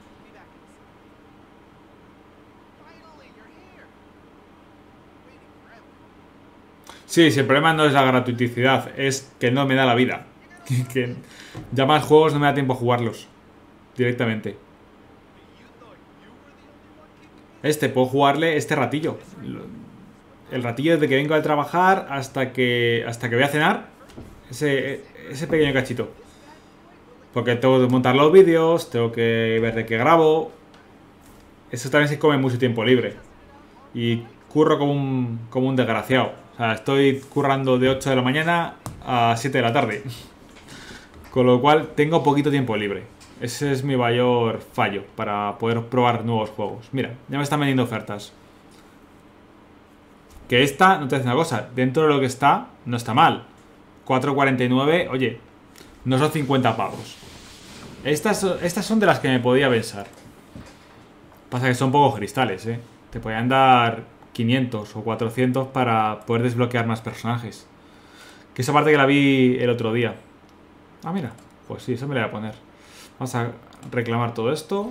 S1: Sí, si el problema no es la gratuiticidad, es que no me da la vida. Que ya más juegos no me da tiempo a jugarlos directamente. Puedo jugarle este ratillo. El ratillo desde que vengo a trabajar hasta que voy a cenar. Ese pequeño cachito. Porque tengo que montar los vídeos, tengo que ver de qué grabo. Eso también se come mucho tiempo libre. Y curro como un desgraciado. O sea, estoy currando de 8 de la mañana a 7 de la tarde. Con lo cual tengo poquito tiempo libre. Ese es mi mayor fallo para poder probar nuevos juegos. Mira, ya me están vendiendo ofertas. Que esta, no te hace una cosa, dentro de lo que está, no está mal. 4,49, oye, no son 50 pavos. Estas son de las que me podía pensar. Pasa que son pocos cristales, Te podían dar 500 o 400 para poder desbloquear más personajes. Que esa parte que la vi el otro día. Ah, mira, pues sí, eso me la voy a poner. Vamos a reclamar todo esto.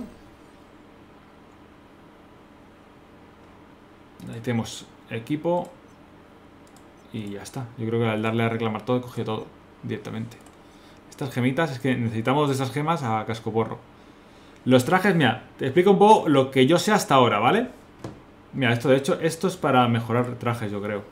S1: Ahí tenemos equipo. Y ya está. Yo creo que al darle a reclamar todo he cogido todo directamente. Estas gemitas, es que necesitamos de esas gemas a cascoporro. Los trajes, mira, te explico un poco lo que yo sé hasta ahora, ¿vale? Mira, de hecho, esto es para mejorar trajes, yo creo.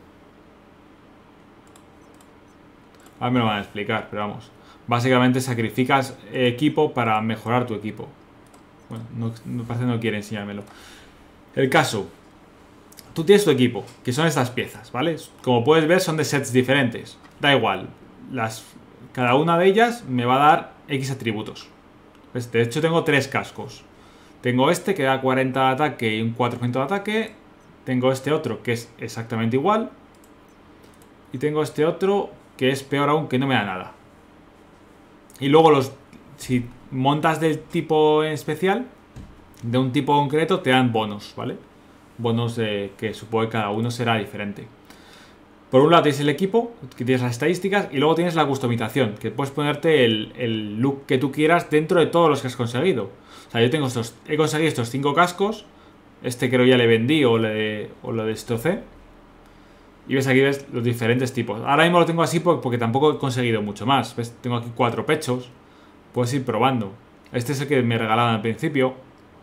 S1: Ahora me lo van a explicar, pero vamos. Básicamente sacrificas equipo para mejorar tu equipo. Bueno, no parece que no quiere enseñármelo. El caso. Tú tienes tu equipo, que son estas piezas, ¿vale? Como puedes ver, son de sets diferentes. Da igual. Cada una de ellas me va a dar X atributos. De hecho, tengo 3 cascos. Tengo este que da 40 de ataque y un 4% de ataque. Tengo este otro que es exactamente igual. Y tengo este otro que es peor aún, que no me da nada. Y luego si montas del tipo especial, de un tipo concreto, te dan bonos, ¿vale? Bonos que supongo que cada uno será diferente. Por un lado tienes el equipo, que tienes las estadísticas, y luego tienes la customización, que puedes ponerte el look que tú quieras dentro de todos los que has conseguido. O sea, yo he conseguido estos 5 cascos. Este creo ya le vendí o lo destrocé. Y ves, aquí ves los diferentes tipos. Ahora mismo lo tengo así porque tampoco he conseguido mucho más. ¿Ves? Tengo aquí 4 pechos. Puedes ir probando. Este es el que me regalaban al principio.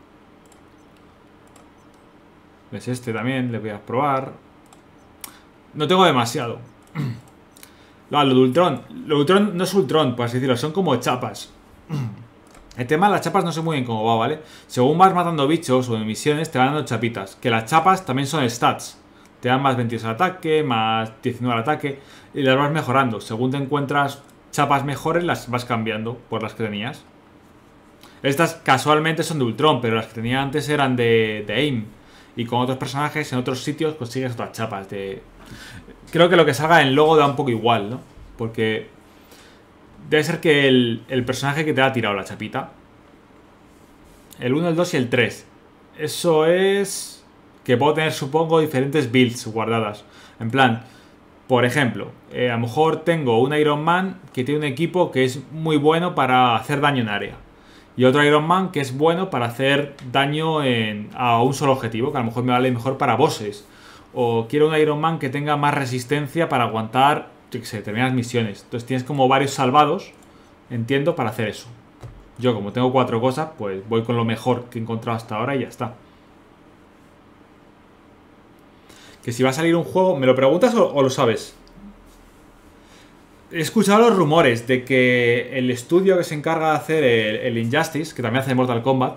S1: ¿Ves? Este también le voy a probar. No tengo demasiado. Lo de Ultron. Lo de Ultron no es Ultron, por así decirlo. Son como chapas. El tema de las chapas no sé muy bien cómo va, ¿vale? Según vas matando bichos o en misiones te van dando chapitas. Que las chapas también son stats. Te dan más 22 al ataque, más 19 al ataque. Y las vas mejorando. Según te encuentras chapas mejores, las vas cambiando por las que tenías. Estas casualmente son de Ultron, pero las que tenía antes eran de AIM. Y con otros personajes en otros sitios consigues otras chapas. Creo que lo que salga en el logo da un poco igual, ¿no? Porque debe ser que el personaje que te ha tirado la chapita. El 1, el 2 y el 3. Eso es que puedo tener, supongo, diferentes builds guardadas. En plan, por ejemplo, a lo mejor tengo un Iron Man que tiene un equipo que es muy bueno para hacer daño en área. Y otro Iron Man que es bueno para hacer daño a un solo objetivo, que a lo mejor me vale mejor para bosses. O quiero un Iron Man que tenga más resistencia para aguantar, yo qué sé, determinadas misiones. Entonces tienes como varios salvados, entiendo, para hacer eso. Yo como tengo 4 cosas, pues voy con lo mejor que he encontrado hasta ahora y ya está. Que si va a salir un juego, ¿me lo preguntas o lo sabes? He escuchado los rumores de que el estudio que se encarga de hacer el Injustice, que también hace Mortal Kombat,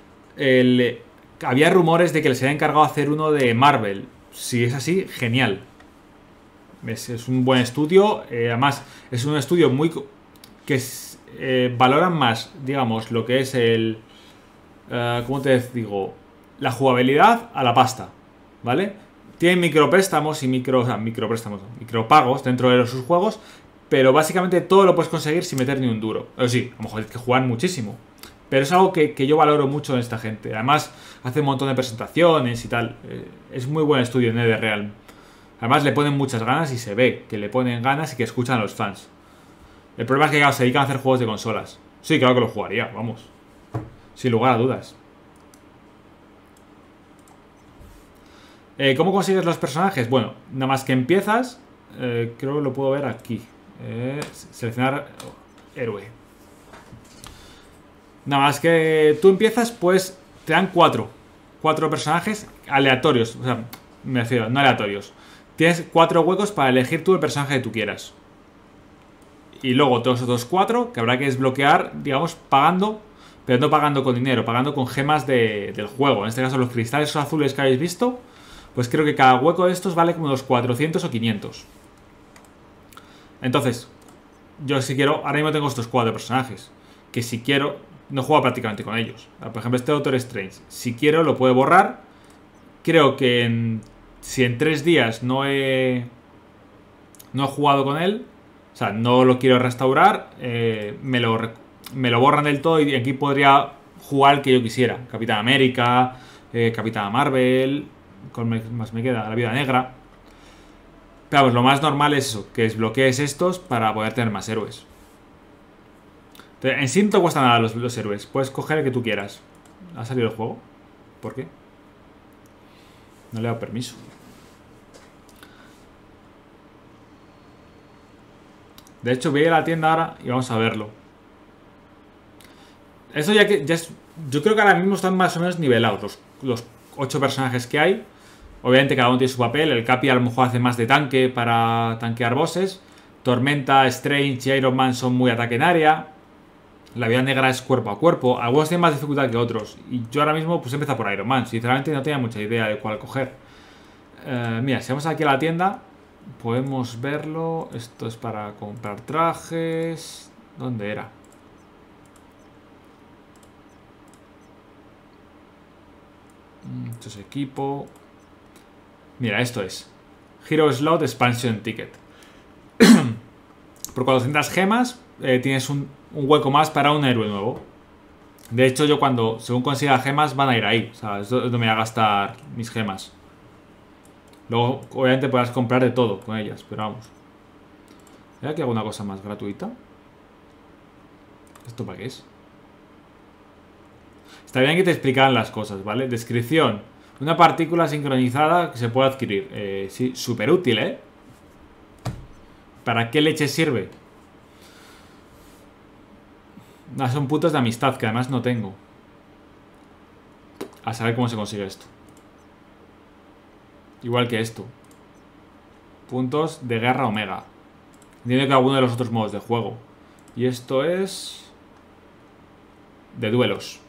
S1: había rumores de que les había encargado de hacer uno de Marvel. Si es así, genial. Es un buen estudio. Además, es un estudio muy... que valoran más, digamos, lo que es el... ¿cómo te digo? La jugabilidad a la pasta, ¿vale? Tienen micropréstamos y micropagos dentro de sus juegos, pero básicamente todo lo puedes conseguir sin meter ni un duro. Pero sí, a lo mejor hay que jugar muchísimo. Pero es algo que yo valoro mucho en esta gente. Además, hace un montón de presentaciones y tal. Es muy buen estudio en NetherRealm. Además, le ponen muchas ganas y se ve que le ponen ganas y que escuchan a los fans. El problema es que claro, se dedican a hacer juegos de consolas. Sí, claro que lo jugaría, vamos. Sin lugar a dudas. ¿Cómo consigues los personajes? Bueno, nada más que empiezas. Creo que lo puedo ver aquí. Seleccionar héroe. Nada más que tú empiezas, pues te dan 4 personajes aleatorios. O sea, me refiero, no aleatorios. Tienes 4 huecos para elegir tú el personaje que tú quieras. Y luego todos los otros 4 que habrá que desbloquear, digamos, pagando. Pero no pagando con dinero, pagando con gemas del juego. En este caso los cristales azules que habéis visto. Pues creo que cada hueco de estos vale como unos 400 o 500. Entonces, yo si quiero, ahora mismo tengo estos 4 personajes. Que si quiero, no juego prácticamente con ellos. Por ejemplo, este Doctor Strange. Si quiero, lo puedo borrar. Creo que si en 3 días no he jugado con él, o sea, no lo quiero restaurar, me lo borran del todo y aquí podría jugar el que yo quisiera. Capitán América, Capitana Marvel, ¿cuál más me queda? La Viuda Negra. Pero pues lo más normal es eso, que desbloquees estos para poder tener más héroes. Entonces, en sí no te cuesta nada los héroes. Puedes coger el que tú quieras. ¿Ha salido el juego? ¿Por qué? No le he dado permiso. De hecho, voy a ir a la tienda ahora y vamos a verlo. Eso ya es... Yo creo que ahora mismo están más o menos nivelados los 8 personajes que hay. Obviamente cada uno tiene su papel. El Capi a lo mejor hace más de tanque para tanquear bosses. Tormenta, Strange y Iron Man son muy ataque en área. La Viuda Negra es cuerpo a cuerpo. Algunos tienen más dificultad que otros. Y yo ahora mismo pues he empezado por Iron Man. Sinceramente no tenía mucha idea de cuál coger. Mira, si vamos aquí a la tienda, podemos verlo. Esto es para comprar trajes. ¿Dónde era? Esto es equipo. Mira, esto es Hero Slot Expansion Ticket. Por 400 gemas tienes un hueco más para un héroe nuevo. De hecho, yo según consiga gemas van a ir ahí. O sea, es donde me voy a gastar mis gemas. Luego, obviamente, podrás comprar de todo con ellas, pero vamos. ¿Hay aquí alguna cosa más gratuita? ¿Esto para qué es? Está bien que te explicaran las cosas, ¿vale? Descripción. Una partícula sincronizada que se puede adquirir. Sí, súper útil, ¿eh? ¿Para qué leche sirve? Son puntos de amistad que además no tengo. A saber cómo se consigue esto. Igual que esto. Puntos de guerra omega. Entiendo que alguno de los otros modos de juego. Y esto es... de duelos.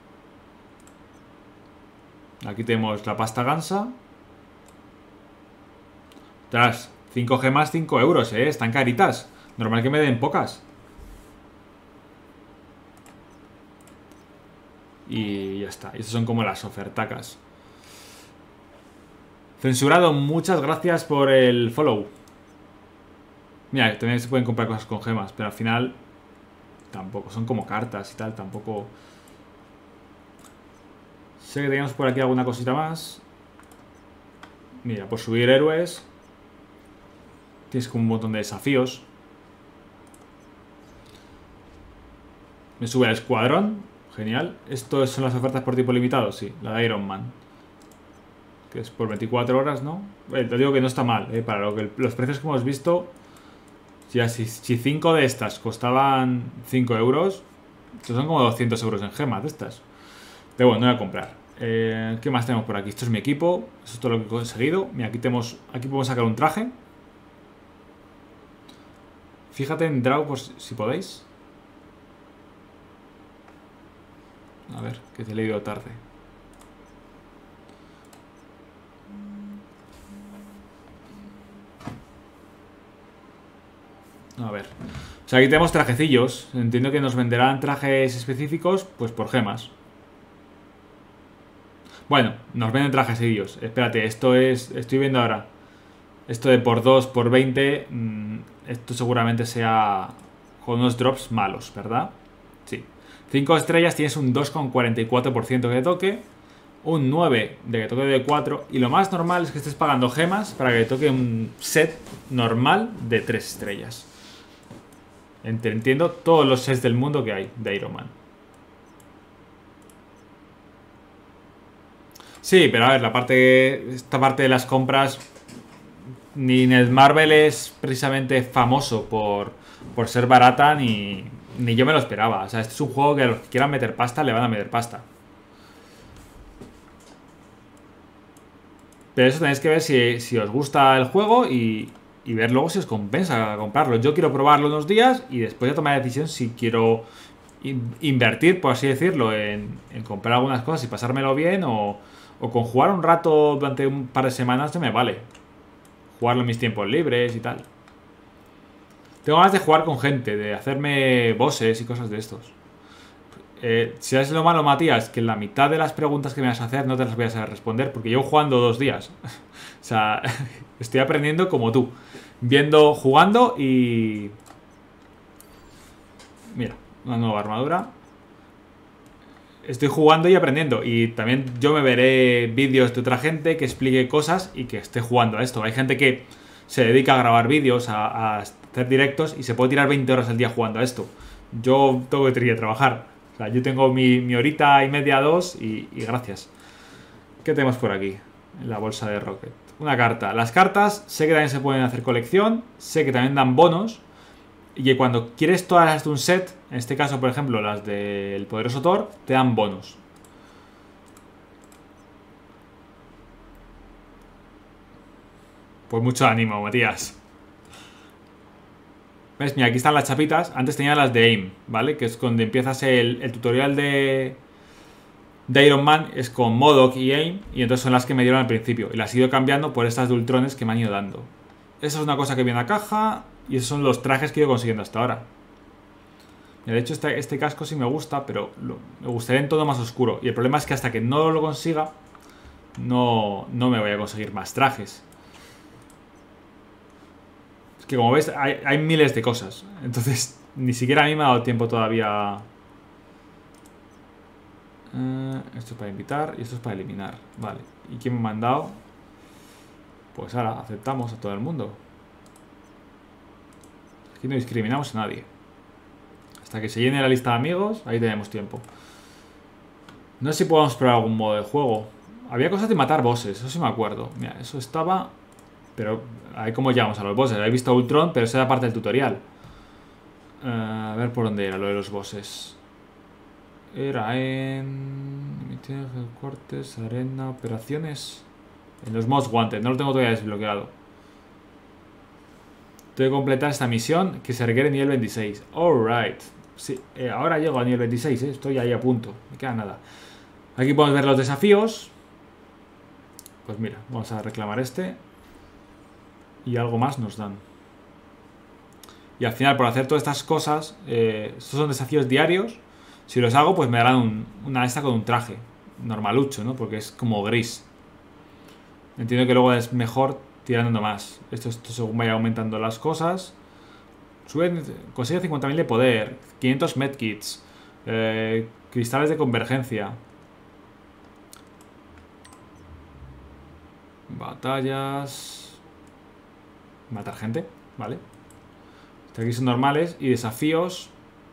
S1: Aquí tenemos la pasta gansa. Tras 5 gemas, 5 euros, están caritas. Normal que me den pocas. Y ya está. Estas son como las ofertacas. Censurado, muchas gracias por el follow. Mira, también se pueden comprar cosas con gemas, pero al final tampoco, son como cartas y tal, tampoco. Sé que teníamos por aquí alguna cosita más. Mira, por subir héroes tienes como un montón de desafíos. Me sube el escuadrón, genial. ¿Esto son las ofertas por tipo limitado? Sí, la de Iron Man, que es por 24 horas, ¿no? Te digo que no está mal, para lo que los precios que hemos visto. Ya, si 5 de estas costaban 5 euros, estos son como 200 euros en gemas de estas. Pero bueno, no voy a comprar. ¿Qué más tenemos por aquí? Esto es mi equipo. Eso es todo lo que he conseguido. Mira, aquí podemos sacar un traje. Fíjate en Draw por si podéis. A ver, que te he leído tarde. A ver. O sea, aquí tenemos trajecillos. Entiendo que nos venderán trajes específicos, pues por gemas. Bueno, nos venden trajecillos. Espérate, esto es... Estoy viendo ahora. Esto de por 2, por 20. Esto seguramente sea con unos drops malos, ¿verdad? Sí. 5 estrellas tienes un 2,44% de toque. Un 9 de que toque de 4. Y lo más normal es que estés pagando gemas para que toque un set normal de 3 estrellas. Entiendo todos los sets del mundo que hay de Iron Man. Sí, pero a ver, esta parte de las compras, ni Netmarble es precisamente famoso por ser barata, ni yo me lo esperaba. O sea, este es un juego que a los que quieran meter pasta le van a meter pasta. Pero eso tenéis que ver si os gusta el juego y ver luego si os compensa comprarlo. Yo quiero probarlo unos días y después ya tomar la decisión si quiero invertir, por así decirlo, en comprar algunas cosas y pasármelo bien o con jugar un rato durante un par de semanas ya me vale. Jugarlo en mis tiempos libres y tal. Tengo ganas de jugar con gente, de hacerme bosses y cosas de estos. Si es lo malo, Matías, que la mitad de las preguntas que me vas a hacer no te las voy a saber responder porque llevo jugando 2 días. O sea, estoy aprendiendo como tú. Viendo, jugando y... Mira, una nueva armadura. Estoy jugando y aprendiendo. Y también yo me veré vídeos de otra gente que explique cosas y que esté jugando a esto. Hay gente que se dedica a grabar vídeos, a hacer directos y se puede tirar 20 horas al día jugando a esto. Yo tengo que ir a trabajar. O sea, yo tengo mi horita y media, 2 y gracias. ¿Qué tenemos por aquí? En la bolsa de Rocket. Una carta. Las cartas sé que también se pueden hacer colección. Sé que también dan bonos. Y que cuando quieres todas las de un set, en este caso, por ejemplo, las del poderoso Thor, te dan bonos. Pues mucho ánimo, Matías. ¿Ves? Mira, aquí están las chapitas. Antes tenía las de AIM, ¿vale? Que es donde empiezas el tutorial de Iron Man. Es con MODOK y AIM. Y entonces son las que me dieron al principio. Y las he ido cambiando por estas de Ultrones que me han ido dando. Esa es una cosa que viene a caja. Y esos son los trajes que he ido consiguiendo hasta ahora. De hecho, este casco sí me gusta, pero me gustaría en todo más oscuro. Y el problema es que hasta que no lo consiga, no me voy a conseguir más trajes. Es que como ves, hay miles de cosas. Entonces, ni siquiera a mí me ha dado tiempo todavía. Esto es para invitar y esto es para eliminar. Vale. ¿Y quién me ha mandado? Pues ahora, aceptamos a todo el mundo. Aquí no discriminamos a nadie. Hasta que se llene la lista de amigos, ahí tenemos tiempo. No sé si podemos probar algún modo de juego. Había cosas de matar bosses, eso sí me acuerdo. Mira, eso estaba... Pero ahí como llegamos a los bosses. He visto Ultron, pero esa era parte del tutorial. A ver por dónde era lo de los bosses. Era en... Headquarters, arena, operaciones... En los Most Wanted, no lo tengo todavía desbloqueado. Tengo que completar esta misión que se requiere nivel 26. Alright. Sí, ahora llego a nivel 26, estoy ahí a punto. Me queda nada. Aquí podemos ver los desafíos. Pues mira, vamos a reclamar este. Y algo más nos dan. Y al final, por hacer todas estas cosas, estos son desafíos diarios. Si los hago, pues me darán una esta con un traje normalucho, ¿no? Porque es como gris. Entiendo que luego es mejor tirando más. Esto según vaya aumentando las cosas. Consigue 50.000 de poder, 500 medkits, cristales de convergencia. Batallas. Matar gente, ¿vale? Aquí son normales y desafíos.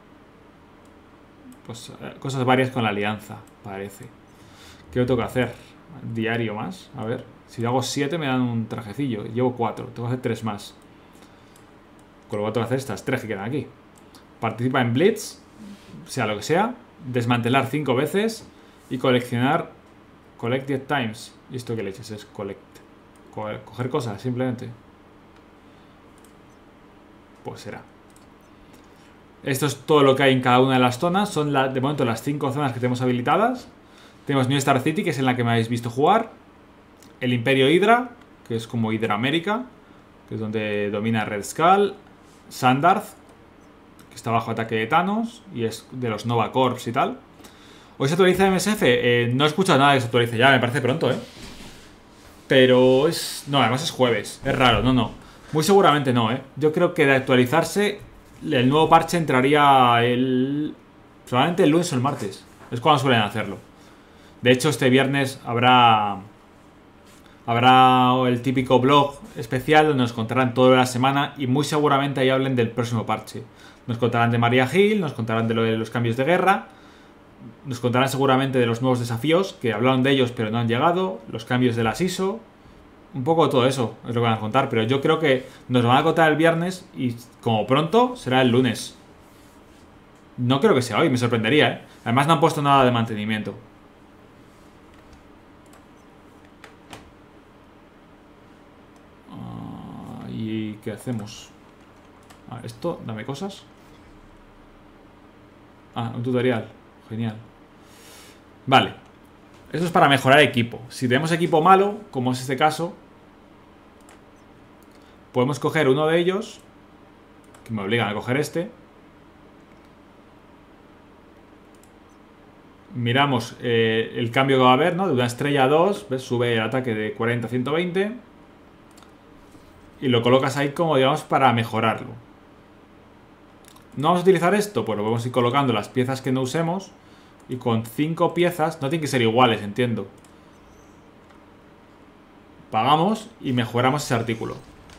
S1: Pues cosas varias con la alianza, parece. ¿Qué tengo que hacer? Diario más, a ver. Si hago 7 me dan un trajecillo. Llevo 4, tengo que hacer 3 más. Con lo cual tengo que hacer estas 3 que quedan aquí. Participa en Blitz, sea lo que sea. Desmantelar 5 veces. Y coleccionar. Collect 10 times. ¿Y esto qué leches es? Collect. Coger cosas, simplemente. Pues será. Esto es todo lo que hay en cada una de las zonas. Son de momento las 5 zonas que tenemos habilitadas. Tenemos New Star City, que es en la que me habéis visto jugar. El Imperio Hydra, que es como Hydra América, que es donde domina Red Skull. Sandarth, que está bajo ataque de Thanos y es de los Nova Corps y tal. ¿Hoy se actualiza MSF? No he escuchado nada que se actualice ya, me parece pronto, Pero es... No, además es jueves, es raro, no. Muy seguramente no, Yo creo que de actualizarse, el nuevo parche entraría probablemente el lunes o el martes. Es cuando suelen hacerlo. De hecho, este viernes habrá el típico blog especial donde nos contarán toda la semana y muy seguramente ahí hablen del próximo parche. Nos contarán de Maria Hill, nos contarán de lo de los cambios de guerra, nos contarán seguramente de los nuevos desafíos, que hablaron de ellos pero no han llegado, los cambios de las ISO, un poco todo eso es lo que van a contar, pero yo creo que nos lo van a contar el viernes y como pronto será el lunes. No creo que sea hoy, me sorprendería, Además no han puesto nada de mantenimiento. ¿Y qué hacemos? Esto, dame cosas. Un tutorial. Genial. Vale. Esto es para mejorar equipo. Si tenemos equipo malo, como es este caso, podemos coger uno de ellos, que me obligan a coger este. Miramos el cambio que va a haber, ¿no? De una estrella a 2, ¿ves? Sube el ataque de 40 a 120. Y lo colocas ahí como, digamos, para mejorarlo. ¿No vamos a utilizar esto? Pues lo podemos ir colocando las piezas que no usemos. Y con 5 piezas, no tienen que ser iguales, entiendo. Pagamos y mejoramos ese artículo.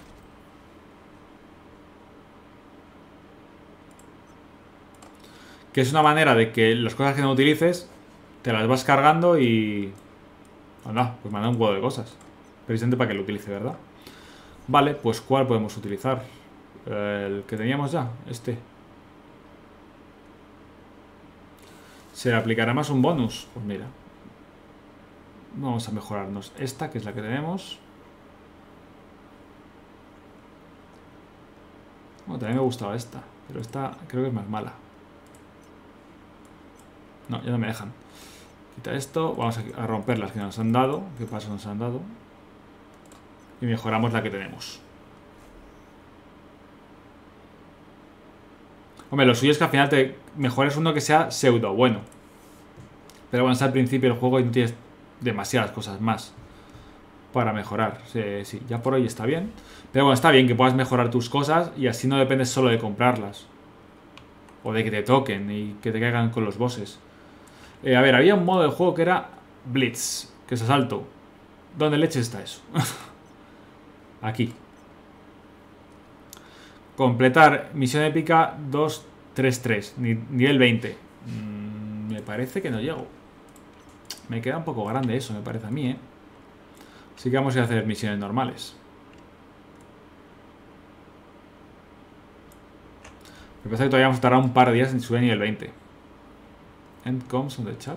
S1: Que es una manera de que las cosas que no utilices te las vas cargando y... Anda, pues me da un huevo de cosas. Precisamente para que lo utilice, ¿verdad? Vale, pues ¿cuál podemos utilizar? El que teníamos ya, este. ¿Se le aplicará más un bonus? Pues mira. Vamos a mejorarnos esta, que es la que tenemos. Bueno, también me gustaba esta, pero esta creo que es más mala. No, ya no me dejan. Quita esto, vamos a romper las que nos han dado. ¿Qué paso nos han dado? Y mejoramos la que tenemos. Hombre, lo suyo es que al final te mejores uno que sea pseudo bueno. Pero bueno, es al principio del juego y no tienes demasiadas cosas más para mejorar. Sí, ya por hoy está bien. Pero bueno, está bien que puedas mejorar tus cosas y así no dependes solo de comprarlas. O de que te toquen y que te caigan con los bosses. A ver, había un modo de juego que era Blitz, que es asalto. ¿Dónde leche está eso? Aquí. Completar misión épica 233, nivel 20. Me parece que no llego. Me queda un poco grande eso, me parece a mí, Así que vamos a hacer misiones normales. Me parece que todavía vamos a tardar un par de días en subir a nivel 20. End comes on the chat.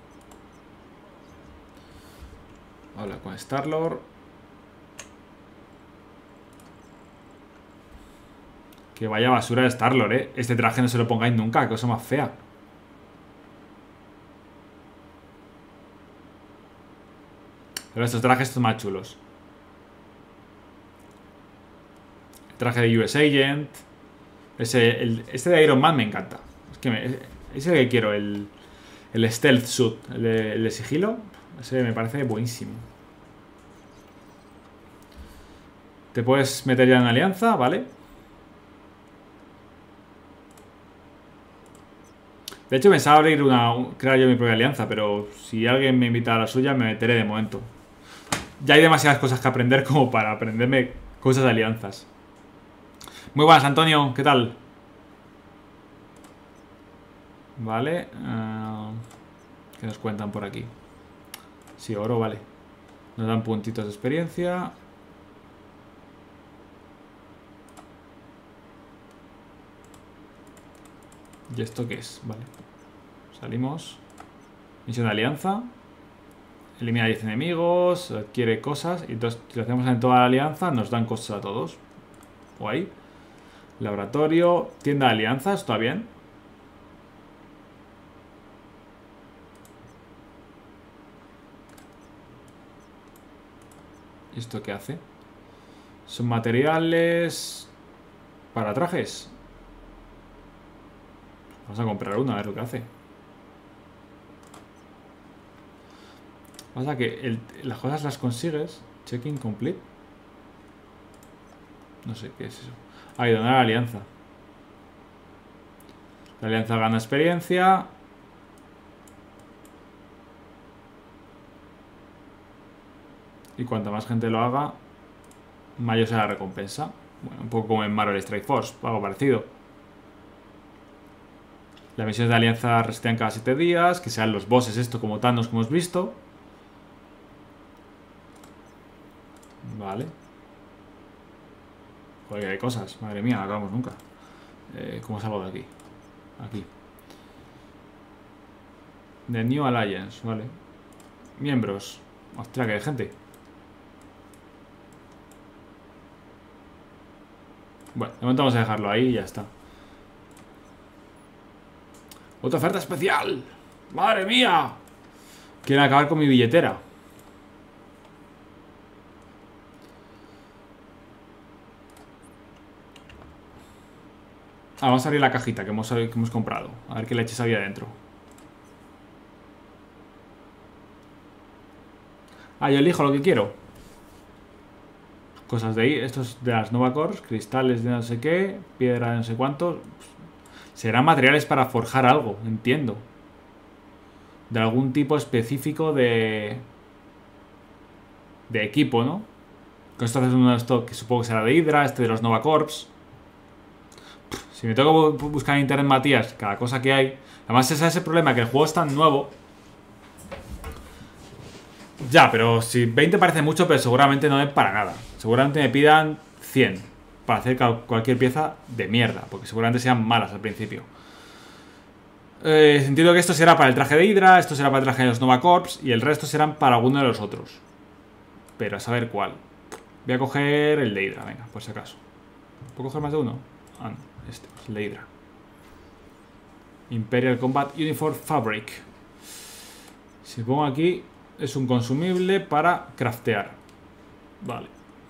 S1: Habla con Star-Lord. Que vaya basura de Star-Lord, ¿eh? Este traje no se lo pongáis nunca, qué cosa más fea. Pero estos trajes son más chulos. El traje de US Agent. Este de Iron Man me encanta. Es que ese es el que quiero, el Stealth Suit, el de sigilo. Ese me parece buenísimo. Te puedes meter ya en alianza, ¿vale? De hecho pensaba abrir crear yo mi propia alianza, pero si alguien me invita a la suya me meteré de momento. Ya hay demasiadas cosas que aprender como para aprenderme cosas de alianzas. Muy buenas, Antonio, ¿qué tal? Vale. ¿Qué nos cuentan por aquí? Sí, oro, vale. Nos dan puntitos de experiencia. ¿Y esto qué es? Vale. Salimos. Misión de alianza. Elimina 10 enemigos. Adquiere cosas. Y entonces, si lo hacemos en toda la alianza, nos dan cosas a todos. Guay. Laboratorio. Tienda de alianzas. ¿Está bien? ¿Y esto qué hace? Son materiales para trajes. Vamos a comprar uno a ver lo que hace. Pasa que las cosas las consigues. Check-in complete. No sé qué es eso. Ah, y donar a la alianza. La alianza gana experiencia. Y cuanta más gente lo haga, mayor será la recompensa. Bueno, un poco como en Marvel Strike Force, algo parecido. Las misiones de alianza resetean cada 7 días. Que sean los bosses, esto como Thanos que hemos visto. Vale. Joder, que hay cosas. Madre mía, no acabamos nunca. ¿Cómo salgo de aquí? Aquí. The New Alliance, vale. Miembros. Ostras, que hay gente. Bueno, de momento vamos a dejarlo ahí y ya está. ¡Otra oferta especial! ¡Madre mía! Quieren acabar con mi billetera. Vamos a abrir la cajita que hemos comprado. A ver qué leches había dentro. Yo elijo lo que quiero. Cosas de ahí. Estos de las Nova Cores. Cristales de no sé qué. Piedra de no sé cuántos. Serán materiales para forjar algo, entiendo. De algún tipo específico de equipo, ¿no? Con esto haces uno de estos que supongo que será de Hydra. Este de los Nova Corps. Si me tengo que buscar en internet, Matías, cada cosa que hay. Además ese es el problema, que el juego es tan nuevo. Ya, pero si 20 parece mucho, pero seguramente no es para nada. Seguramente me pidan 100 para hacer cualquier pieza de mierda, porque seguramente sean malas al principio. Entiendo que esto será para el traje de Hydra, esto será para el traje de los Nova Corps y el resto serán para alguno de los otros. Pero a saber cuál. Voy a coger el de Hydra, venga, por si acaso. ¿Puedo coger más de uno? Ah, no, este, el de Hydra. Imperial Combat Uniform Fabric. Si pongo aquí, es un consumible para craftear. Vale.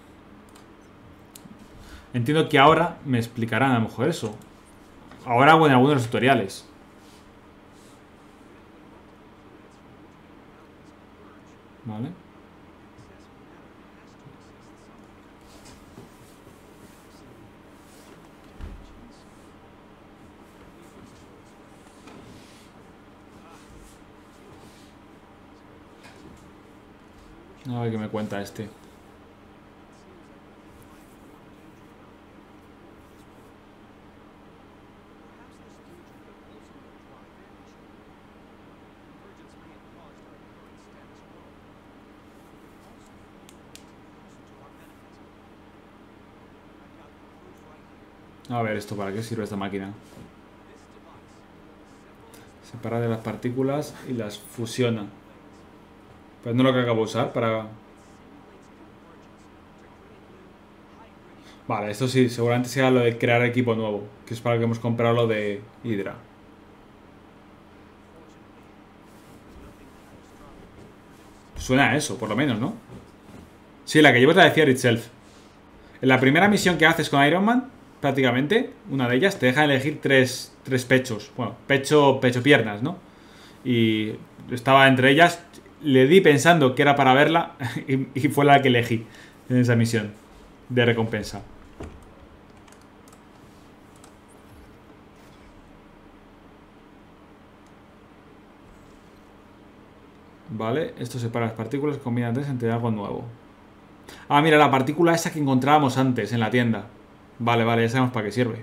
S1: Entiendo que ahora me explicarán a lo mejor eso. Ahora o en algunos de los tutoriales. Vale. A ver qué me cuenta este. A ver, ¿esto para qué sirve esta máquina? Separa de las partículas y las fusiona. Pero no lo que acabo de usar para... Vale, esto sí, seguramente sea lo de crear equipo nuevo, que es para lo que hemos comprado lo de Hydra. Suena a eso, por lo menos, ¿no? Sí, la que llevo es la de Fear Itself. En la primera misión que haces con Iron Man, prácticamente, una de ellas, te deja elegir tres pechos. Bueno, pecho-piernas, ¿no? Y estaba entre ellas, le di pensando que era para verla y fue la que elegí en esa misión de recompensa. Vale, esto separa las partículas, combina antes entre algo nuevo. Ah, mira, la partícula esa que encontrábamos antes en la tienda. Vale, vale, ya sabemos para qué sirve.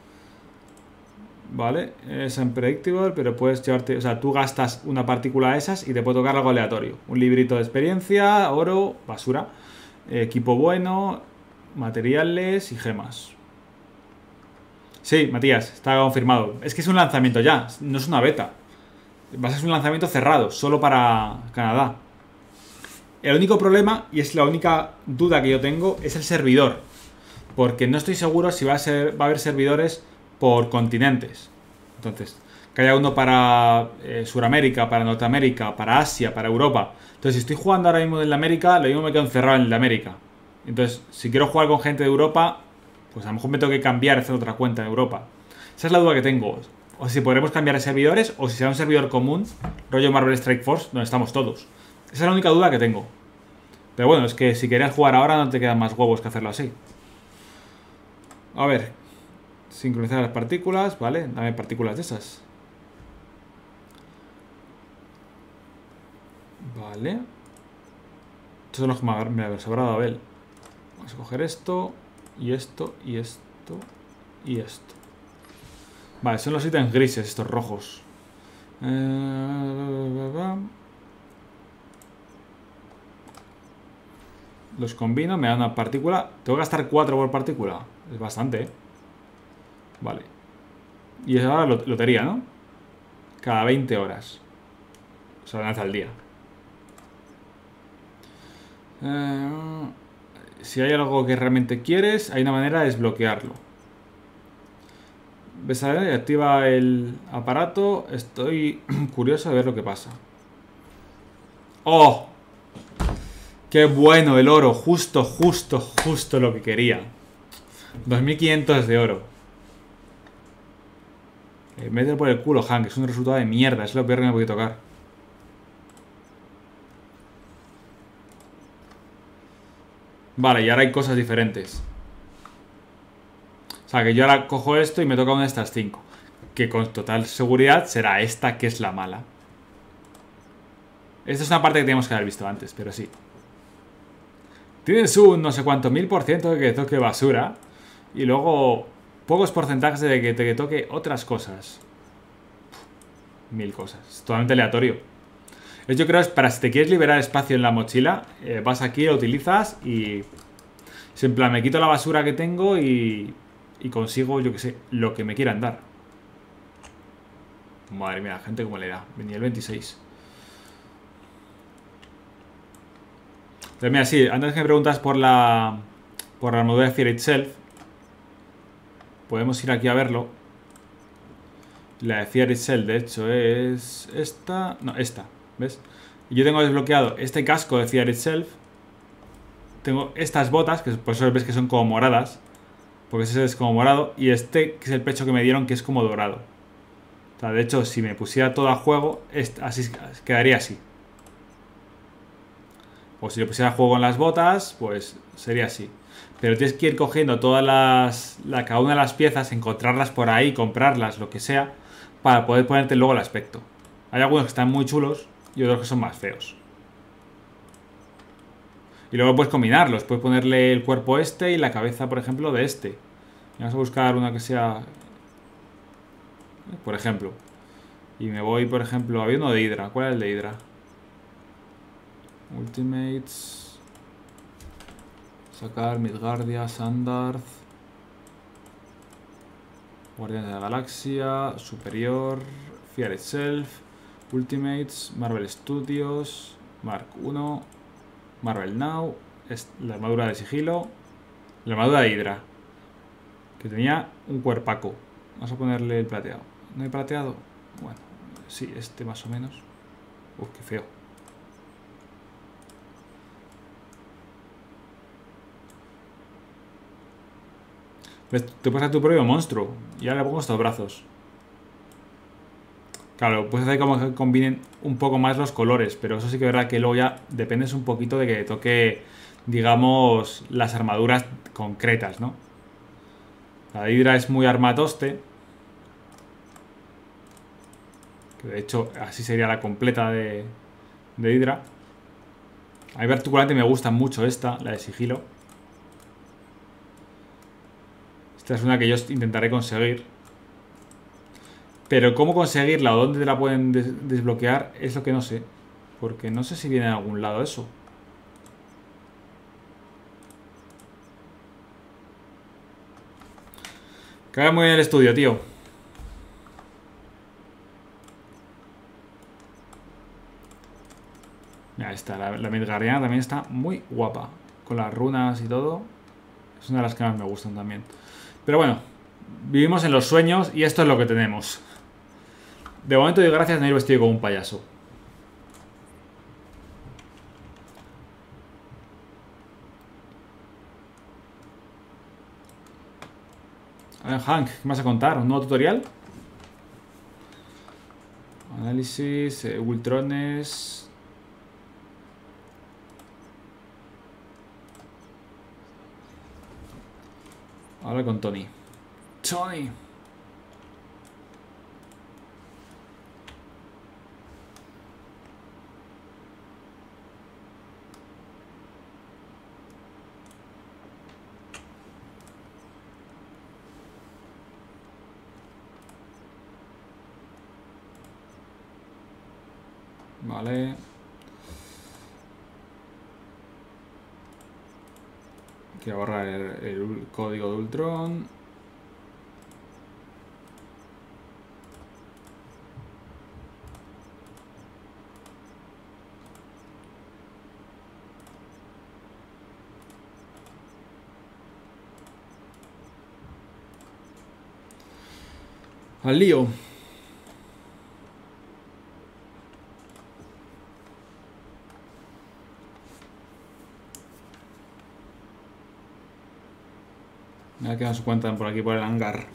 S1: Vale, es unpredictable, pero puedes llevarte... O sea, tú gastas una partícula de esas y te puede tocar algo aleatorio. Un librito de experiencia, oro, basura, equipo bueno, materiales y gemas. Sí, Matías, está confirmado. Es que es un lanzamiento ya, no es una beta. Va a ser un lanzamiento cerrado, solo para Canadá. El único problema, y es la única duda que yo tengo, es el servidor. Porque no estoy seguro si va a haber servidores por continentes. Entonces, que haya uno para Sudamérica, para Norteamérica, para Asia, para Europa. Entonces, si estoy jugando ahora mismo en la América, lo mismo me quedo encerrado en el de América. Entonces, si quiero jugar con gente de Europa, pues a lo mejor me tengo que cambiar, hacer otra cuenta en Europa. Esa es la duda que tengo. O si podremos cambiar de servidores, o si será un servidor común, rollo Marvel Strike Force, donde estamos todos. Esa es la única duda que tengo. Pero bueno, es que si querías jugar ahora no te quedan más huevos que hacerlo así. A ver. Sincronizar las partículas, ¿vale? Dame partículas de esas. Vale. Estos son los que me había sobrado, a ver. Vamos a coger esto, y esto, y esto, y esto. Vale, son los ítems grises, estos rojos. Los combino, me dan una partícula. Tengo que gastar 4 por partícula. Es bastante, ¿eh? Vale. Y es ahora lotería, ¿no? Cada 20 horas. O sea, lanza al día. Si hay algo que realmente quieres, hay una manera de desbloquearlo. ¿Ves? Activa el aparato. Estoy curioso de ver lo que pasa. ¡Oh! ¡Qué bueno el oro! Justo, justo, justo lo que quería. 2500 de oro. Mételo por el culo, Hank. Es un resultado de mierda. Es lo peor que me puede tocar. Vale, y ahora hay cosas diferentes. O sea, que yo ahora cojo esto y me toca una de estas 5. Que con total seguridad será esta que es la mala. Esta es una parte que teníamos que haber visto antes, pero sí. Tienes un no sé cuánto 1000% de que toque basura. Y luego pocos porcentajes de que te toque otras cosas. 1000 cosas. Es totalmente aleatorio. Yo creo que es para si te quieres liberar espacio en la mochila, vas aquí, lo utilizas y... En plan, me quito la basura que tengo y consigo, yo que sé, lo que me quieran dar. Madre mía, gente como le da. Venía el 26. Pero mira, sí, antes que me preguntas por la armadura de Fear Itself, podemos ir aquí a verlo. La de Fear Itself, de hecho, es esta... No, esta, ¿ves? Y yo tengo desbloqueado este casco de Fear Itself. Tengo estas botas, que por eso ves que son como moradas. Porque ese es como morado. Y este, que es el pecho que me dieron, que es como dorado. O sea, de hecho, si me pusiera todo a juego, así quedaría así. O si le pusiera a juego en las botas, pues sería así. Pero tienes que ir cogiendo todas cada una de las piezas, encontrarlas por ahí, comprarlas, lo que sea, para poder ponerte luego el aspecto. Hay algunos que están muy chulos y otros que son más feos. Y luego puedes combinarlos. Puedes ponerle el cuerpo este y la cabeza, por ejemplo, de este. Vamos a buscar una que sea... Por ejemplo. Y me voy, por ejemplo... Había uno de Hydra. ¿Cuál es el de Hydra? Ultimates. Sacar Midgardia, Sandarth. Guardianes de la Galaxia. Superior. Fear Itself. Ultimates. Marvel Studios. Mark 1. Marvel Now, es la armadura de sigilo, la armadura de Hydra. Que tenía un cuerpaco. Vamos a ponerle el plateado. ¿No hay plateado? Bueno, sí, este más o menos. Uf, qué feo. ¿Ves? Te puedes hacer tu propio monstruo. Y ahora le pongo estos brazos. Claro, puedes hacer como que combinen un poco más los colores. Pero eso sí que es verdad que luego ya dependes un poquito de que toque, digamos, las armaduras concretas, ¿no? La Hydra es muy armatoste. Que de hecho así sería la completa de Hydra. A mí particularmente me gusta mucho esta, la de sigilo. Esta es una que yo intentaré conseguir. Pero cómo conseguirla o dónde te la pueden desbloquear es lo que no sé. Porque no sé si viene en algún lado eso. Caga muy bien el estudio, tío. Mira, esta, la Midgardiana también está muy guapa. Con las runas y todo. Es una de las que más me gustan también. Pero bueno, vivimos en los sueños y esto es lo que tenemos. De momento doy gracias a no ir vestido como un payaso. A ver, Hank, ¿qué me vas a contar? ¿Un nuevo tutorial? Análisis, ultrones. Habla con Tony. Tony. Vale. Quiero borrar el código de Ultron. Al lío. Mira que nos cuentan por aquí por el hangar.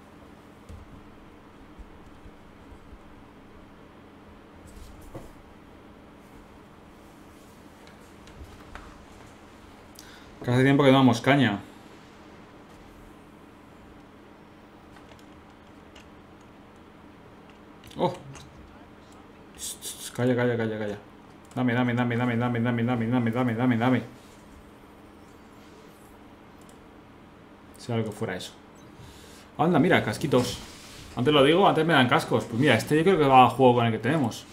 S1: Que hace tiempo que no damos caña. Oh. Calla, calla, calla, calla. Dame. Si algo fuera eso. Anda, mira, casquitos. Antes lo digo, antes me dan cascos. Pues mira, este yo creo que va a juego con el que tenemos.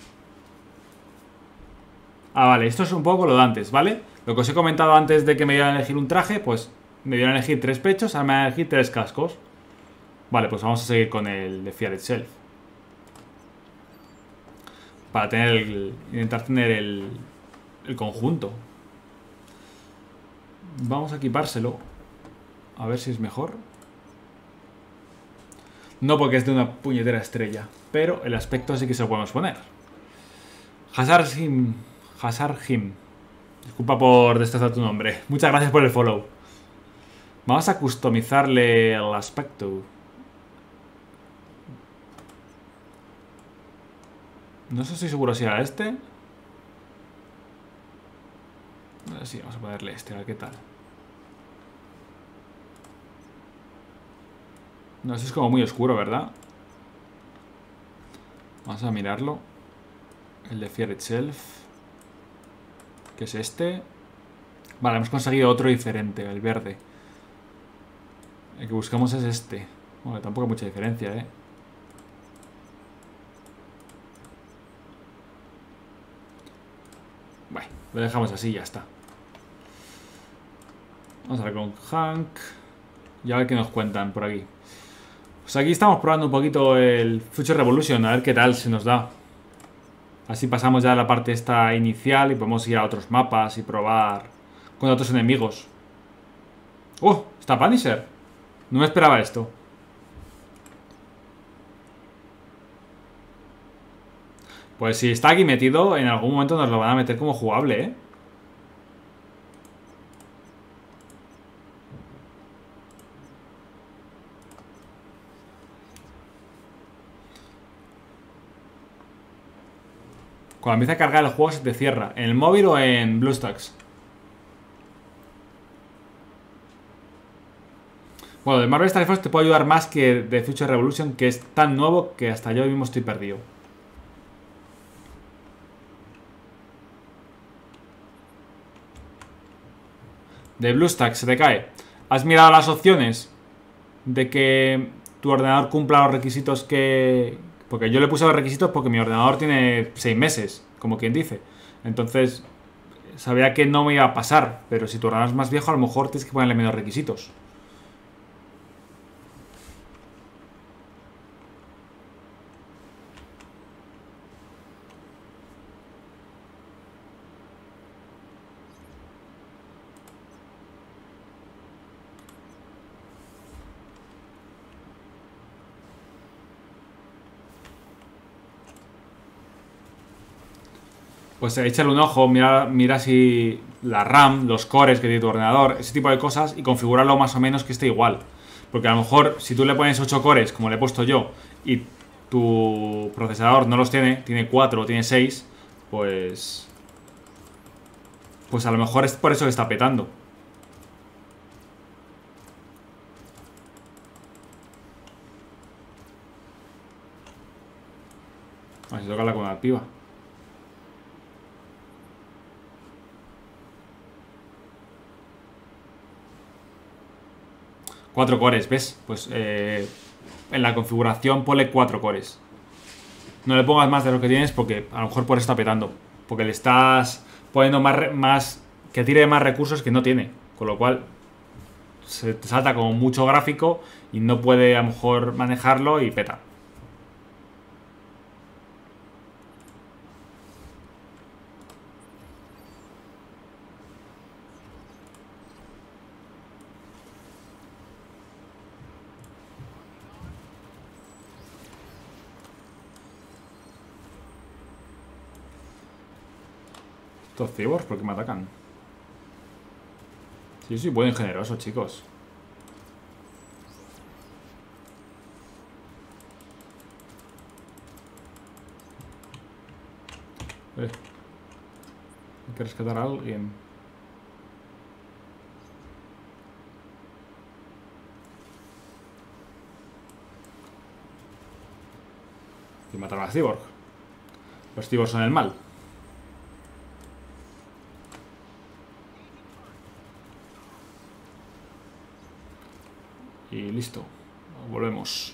S1: Ah, vale, esto es un poco lo de antes, ¿vale? Lo que os he comentado antes de que me dieran a elegir un traje, pues me dieron a elegir 3 pechos, ahora me van a elegir 3 cascos. Vale, pues vamos a seguir con el de Fear Itself. Para tener intentar tener el conjunto. Vamos a equipárselo. A ver si es mejor. No porque es de una puñetera estrella, pero el aspecto sí que se lo podemos poner. Hazard-Him. Disculpa por destrozar tu nombre. Muchas gracias por el follow. Vamos a customizarle el aspecto. No estoy seguro si era este. Sí, vamos a ponerle este, a ver qué tal. No, eso es como muy oscuro, ¿verdad? Vamos a mirarlo. El de Fear Itself. ¿Qué es este? Vale, hemos conseguido otro diferente, el verde. El que buscamos es este. Bueno, tampoco hay mucha diferencia, ¿eh? Bueno, lo dejamos así y ya está. Vamos a ver con Hank. Y a ver qué nos cuentan por aquí. Pues aquí estamos probando un poquito el Future Revolution, a ver qué tal se nos da. Así pasamos ya a la parte esta inicial y podemos ir a otros mapas y probar con otros enemigos. ¡Oh! Está Punisher. No me esperaba esto. Pues si está aquí metido, en algún momento nos lo van a meter como jugable, ¿eh? Cuando empieza a cargar el juego se te cierra. ¿En el móvil o en BlueStacks? Bueno, de Marvel Star Force te puede ayudar más que de Future Revolution, que es tan nuevo que hasta yo mismo estoy perdido. De BlueStacks se te cae. ¿Has mirado las opciones de que tu ordenador cumpla los requisitos que... Porque yo le puse los requisitos porque mi ordenador tiene 6 meses, como quien dice. Entonces, sabía que no me iba a pasar. Pero si tu ordenador es más viejo, a lo mejor tienes que ponerle menos requisitos. Pues échale un ojo, mira si la RAM, los cores que tiene tu ordenador, ese tipo de cosas, y configúralo más o menos que esté igual. Porque a lo mejor si tú le pones 8 cores, como le he puesto yo, y tu procesador no los tiene 4 o tiene 6, pues... Pues a lo mejor es por eso que está petando. A ver si toca la con la piba. 4 cores, ¿ves? Pues en la configuración ponle 4 cores. No le pongas más de lo que tienes porque a lo mejor por eso está petando. Porque le estás poniendo más que tire más recursos que no tiene. Con lo cual se te salta como mucho gráfico y no puede a lo mejor manejarlo y peta. Estos cyborgs, ¿por qué me atacan? Sí, soy buen y generoso, chicos. Hay que rescatar a alguien. Y matar a los cyborgs. Los cyborgs son el mal. Y listo. Volvemos.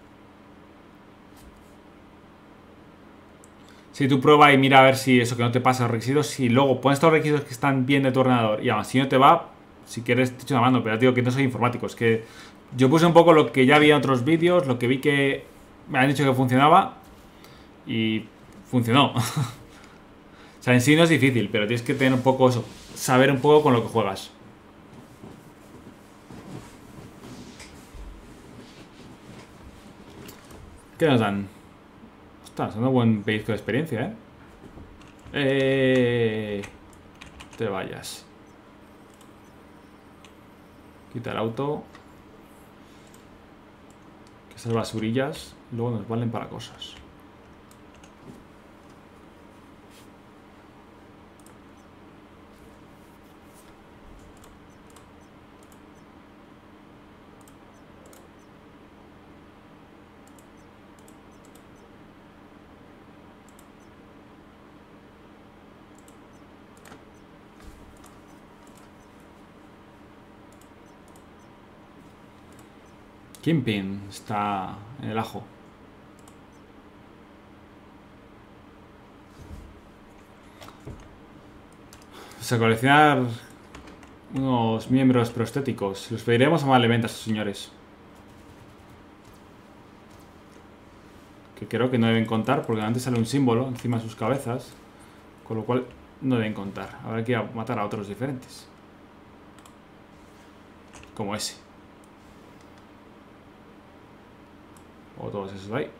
S1: Si tú prueba y mira a ver si eso que no te pasa los requisitos. Si luego pones todos los requisitos que están bien de tu ordenador y aún así no te va, si quieres te echo una mano. Pero ya te digo que no soy informático. Es que yo puse un poco lo que ya había en otros vídeos, lo que vi que me han dicho que funcionaba y funcionó. O sea, en sí no es difícil, pero tienes que tener un poco eso, saber un poco con lo que juegas. ¿Qué nos dan? Ostras, es un buen pellizco de experiencia, Te vayas. Quita el auto. Que esas basurillas luego nos valen para cosas. Kingpin está en el ajo. O sea, coleccionar unos miembros prostéticos. Los pediremos amablemente a sus señores. Que creo que no deben contar porque antes sale un símbolo encima de sus cabezas. Con lo cual no deben contar. Habrá que ir a matar a otros diferentes. Como ese. O todos esos de ahí.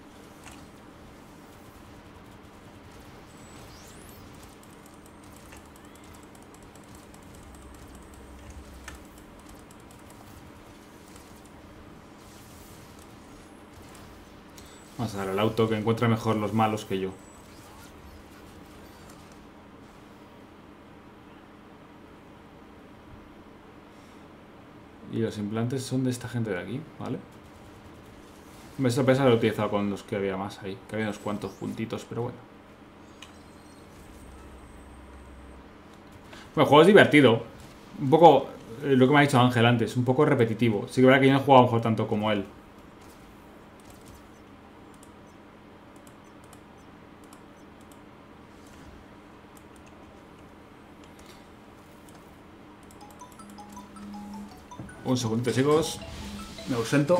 S1: Vamos a dar al auto que encuentra mejor los malos que yo. Y los implantes son de esta gente de aquí, ¿vale? Me sorpresa haber utilizado con los que había más ahí. Que había unos cuantos puntitos, pero bueno. Bueno, el juego es divertido. Un poco lo que me ha dicho Ángel antes, un poco repetitivo. Sí que es verdad que yo no he jugado a lo mejor tanto como él. Un segundo, chicos. Me ausento.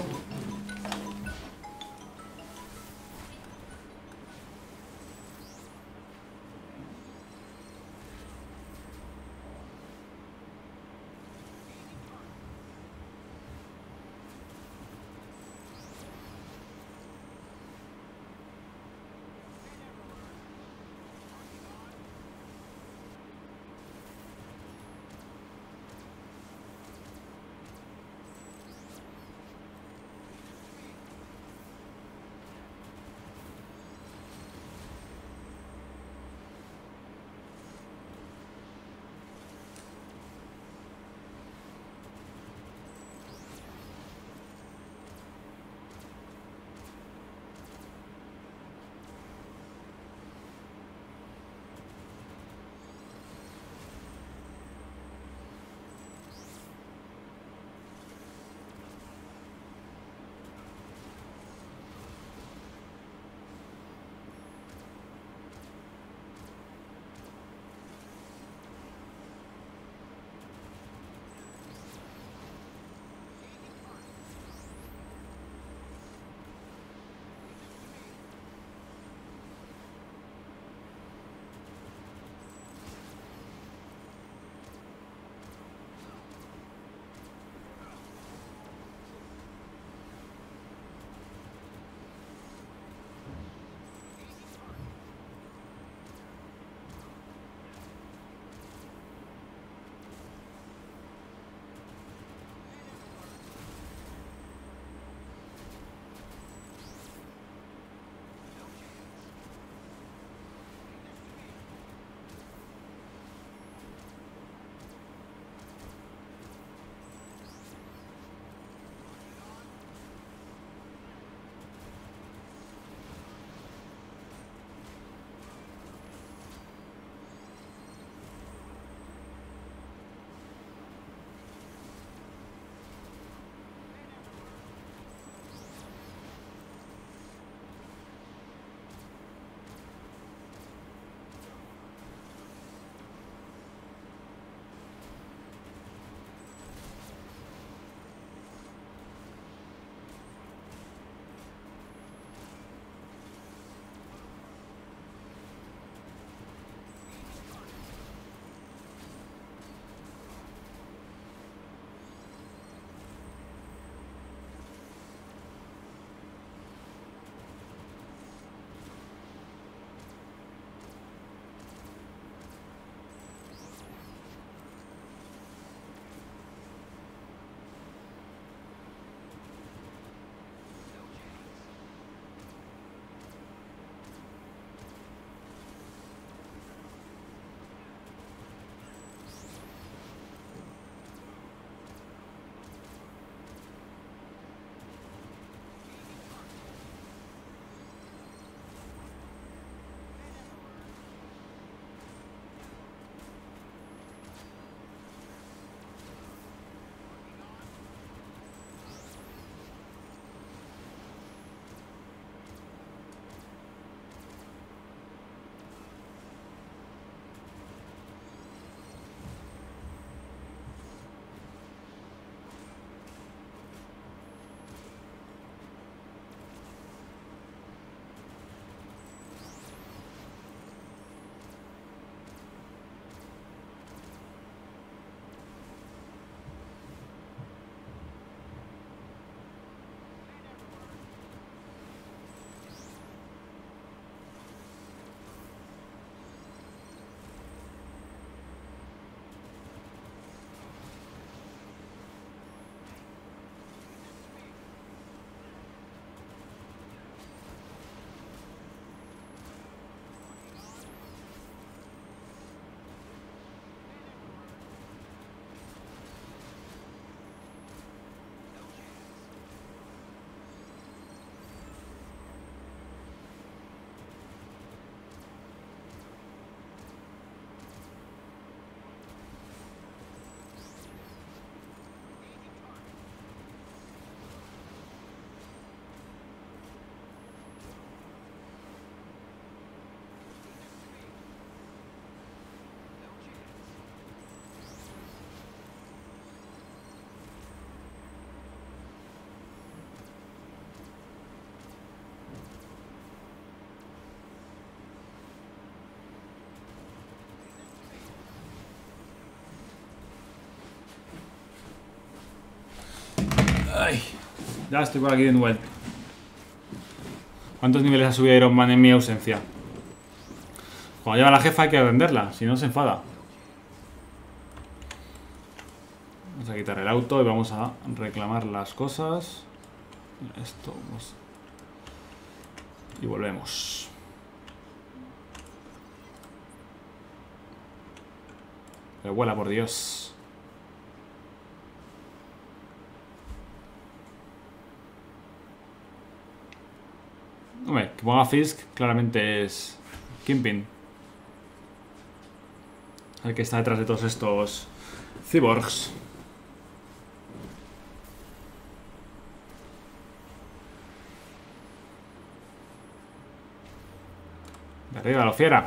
S1: Ay, ya estoy por aquí de nuevo. ¿Cuántos niveles ha subido Iron Man en mi ausencia? Cuando lleva la jefa hay que atenderla, si no se enfada. Vamos a quitar el auto y vamos a reclamar las cosas. Esto vamos. Y volvemos. Pero vuela, por Dios. Hombre, que ponga Fisk claramente es Kingpin. El que está detrás de todos estos cyborgs. De arriba, lo fiera.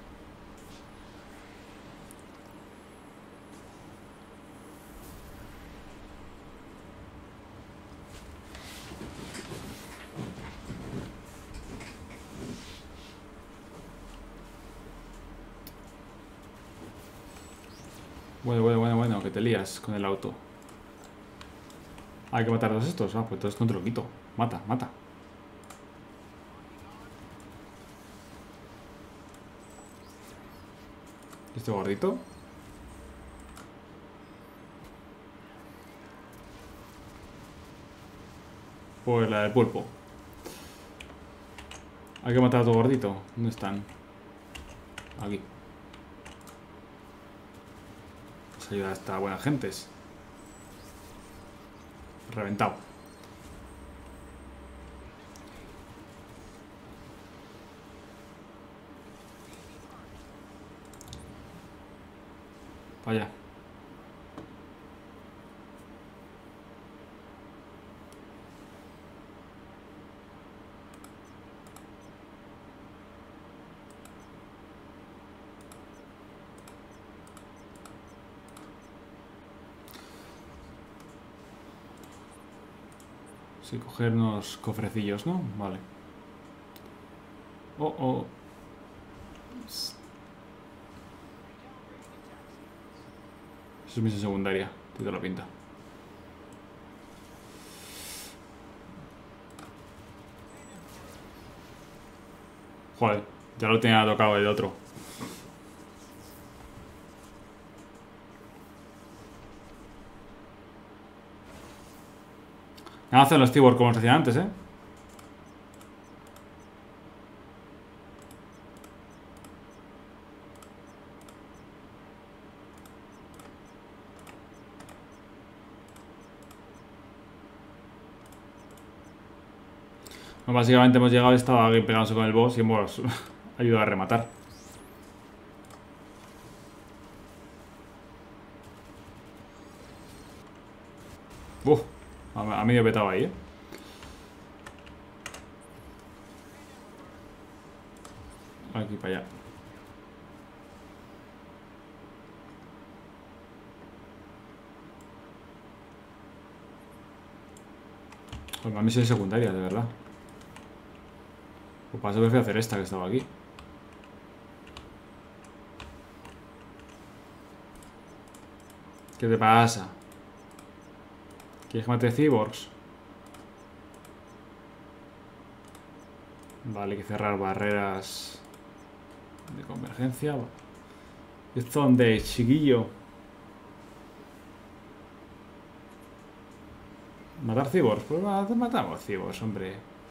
S1: Bueno, que te lías con el auto. Hay que matar a todos estos. Ah, pues entonces no te lo quito. Mata. ¿Este gordito? Pues la del pulpo. Hay que matar a tu gordito. ¿Dónde están? Aquí. Nos ayuda a esta buena gente. Reventado. Vaya. Sí, cogernos cofrecillos, ¿no? Vale. Oh. Eso es misión secundaria. Te la pinta. Joder, ya lo tenía tocado el otro. Nada, hacen los cyborg como os decía antes, ¿eh? Bueno, básicamente hemos llegado y estaba alguien pegándose con el boss y hemos ayudado a rematar. Uf, a medio petado ahí, ¿eh? Aquí para allá. Pues más misión secundaria, de verdad. Pues para eso prefiero hacer esta que estaba aquí. ¿Qué te pasa? ¿Quieres que mate cyborgs? Vale, hay que cerrar barreras de convergencia. ¿Es donde, chiquillo? ¿Matar cyborgs? Pues matamos cyborgs, hombre.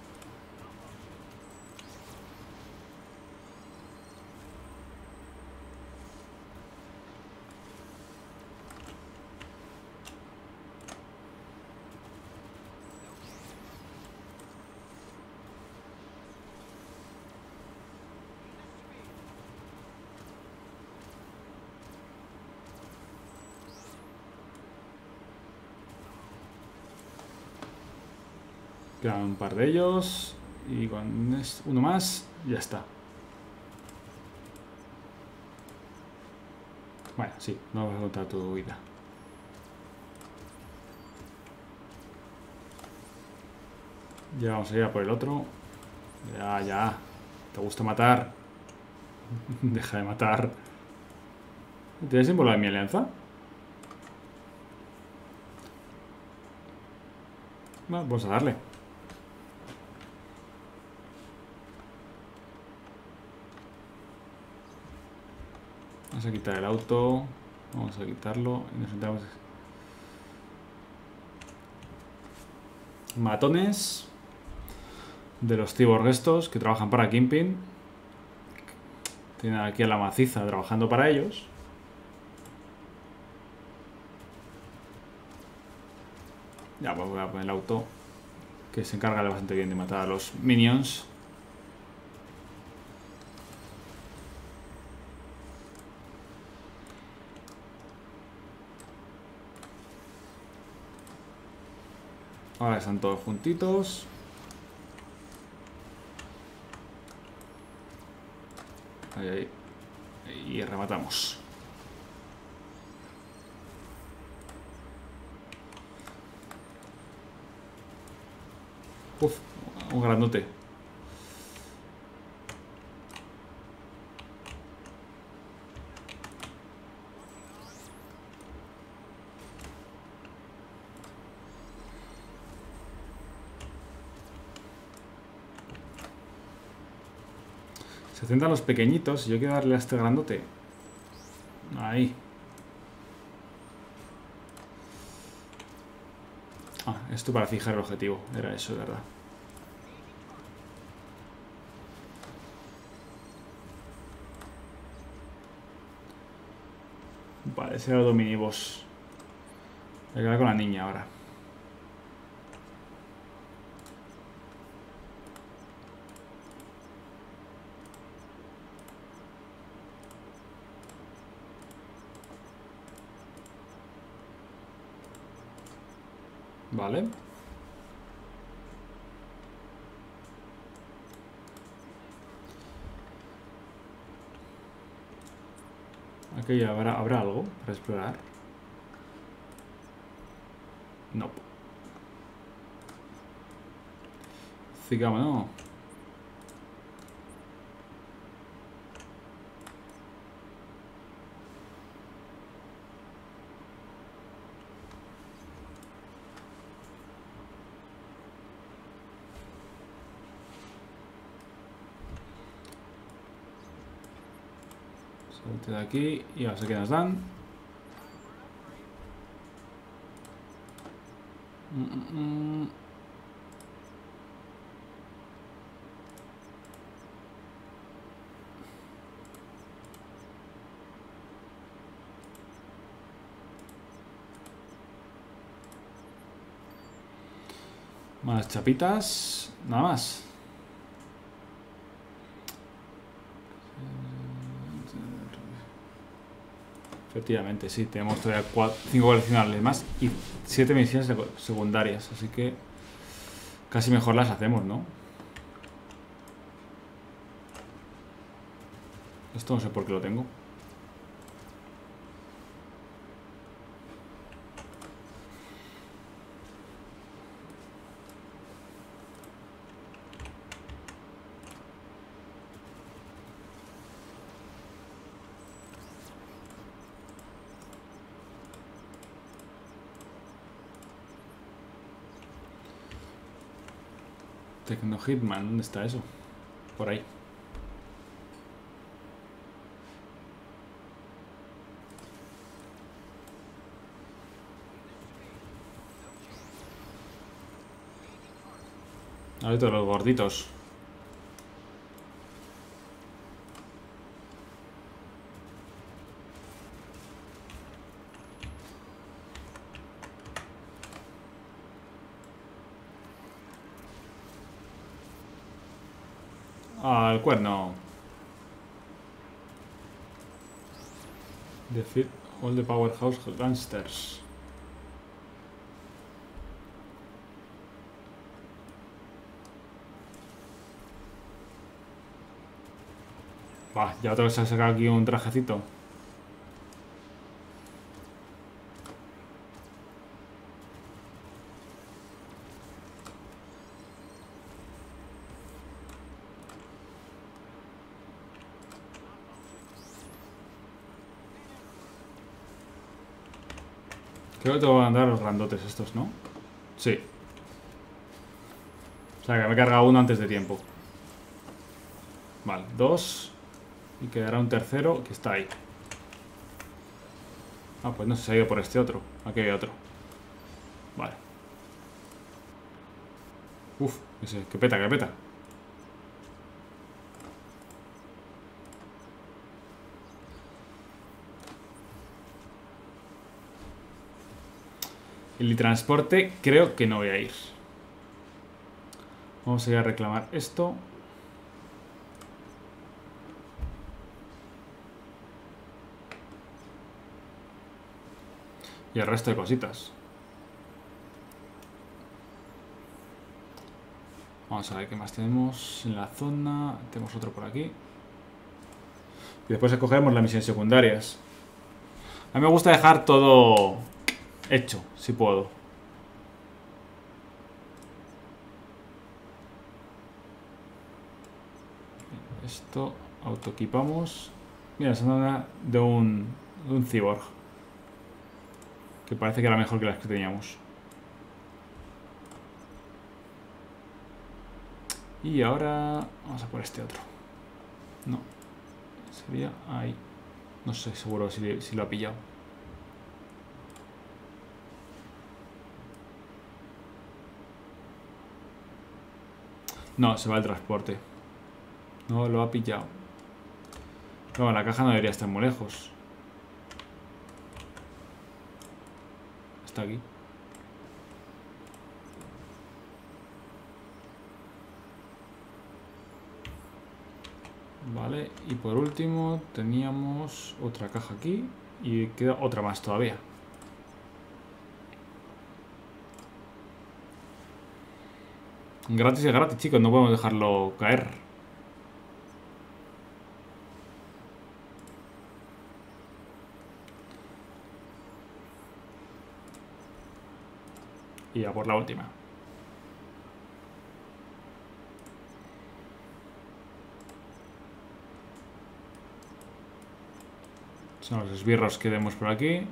S1: Quedan un par de ellos. Y con uno más, ya está. Bueno, sí, no vas a contar tu vida. Ya vamos a ir a por el otro. Ya. ¿Te gusta matar? Deja de matar. ¿Tienes símbolo de mi alianza? Bueno, vamos a darle. Vamos a quitar el auto. Vamos a quitarlo. Y nos sentamos. Matones de los cyborg estos que trabajan para Kingpin. Tienen aquí a la maciza trabajando para ellos. Ya, pues voy a poner el auto que se encarga bastante bien de matar a los minions. Ahora están todos juntitos. Ahí, ahí. Y rematamos. Uf, un grandote. Se centran los pequeñitos y yo quiero darle a este grandote. Ahí. Ah, esto para fijar el objetivo. Era eso, de verdad. Vale, ese era el Dominiboss. Voy a quedar con la niña ahora. Vale. Aquí habrá algo para explorar. No. Sigamos, no. Salte de aquí y ahora sé que nos dan. Más chapitas. Nada más. Efectivamente, sí, tenemos todavía 5 coleccionables más y 7 misiones secundarias, así que casi mejor las hacemos, ¿no? Esto no sé por qué lo tengo. Tecno Hitman, ¿dónde está eso? Por ahí. Ahorita los gorditos. Ah, el cuerno. Defeat all the powerhouse gangsters. Bah, ya tengo que sacar aquí un trajecito. Creo que te voy a mandar los grandotes estos, ¿no? Sí. O sea, que me he cargado uno antes de tiempo. Vale, 2. Y quedará un tercero que está ahí. Ah, pues no se ha ido por este otro. Aquí hay otro. Vale. Uf, ese, que peta, que peta. El transporte creo que no voy a ir. Vamos a ir a reclamar esto. Y el resto de cositas. Vamos a ver qué más tenemos en la zona. Tenemos otro por aquí. Y después escogeremos las misiones secundarias. A mí me gusta dejar todo hecho, si puedo. Esto autoequipamos. Mira, es una de un cyborg. Que parece que era mejor que las que teníamos. Y ahora vamos a por este otro. No. Sería ahí. No sé seguro si lo ha pillado. No, se va el transporte. No, lo ha pillado. No, la caja no debería estar muy lejos. Está aquí. Vale, y por último teníamos otra caja aquí. Y queda otra más todavía. Gratis es gratis, chicos, no podemos dejarlo caer. Y a por la última. Son los esbirros que vemos por aquí.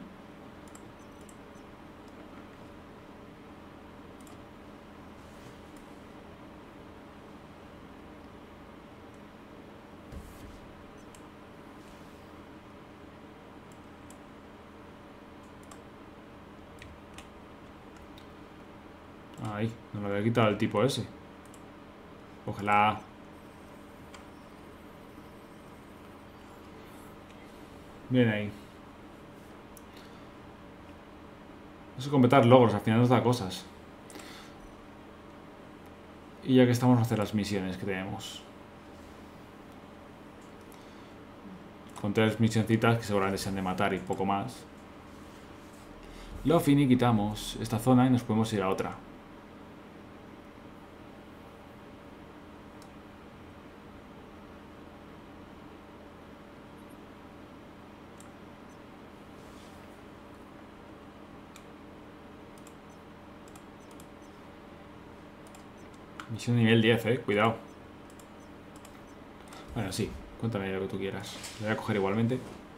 S1: Ahí, nos lo había quitado el tipo ese. Ojalá. Bien ahí. Eso es completar logros, al final nos da cosas. Y ya que estamos, a hacer las misiones que tenemos. Con 3 misioncitas que seguramente se han de matar y poco más. Lo finiquitamos esta zona y nos podemos ir a otra. Misión nivel 10, cuidado. Bueno, sí, cuéntame lo que tú quieras. Lo voy a coger igualmente.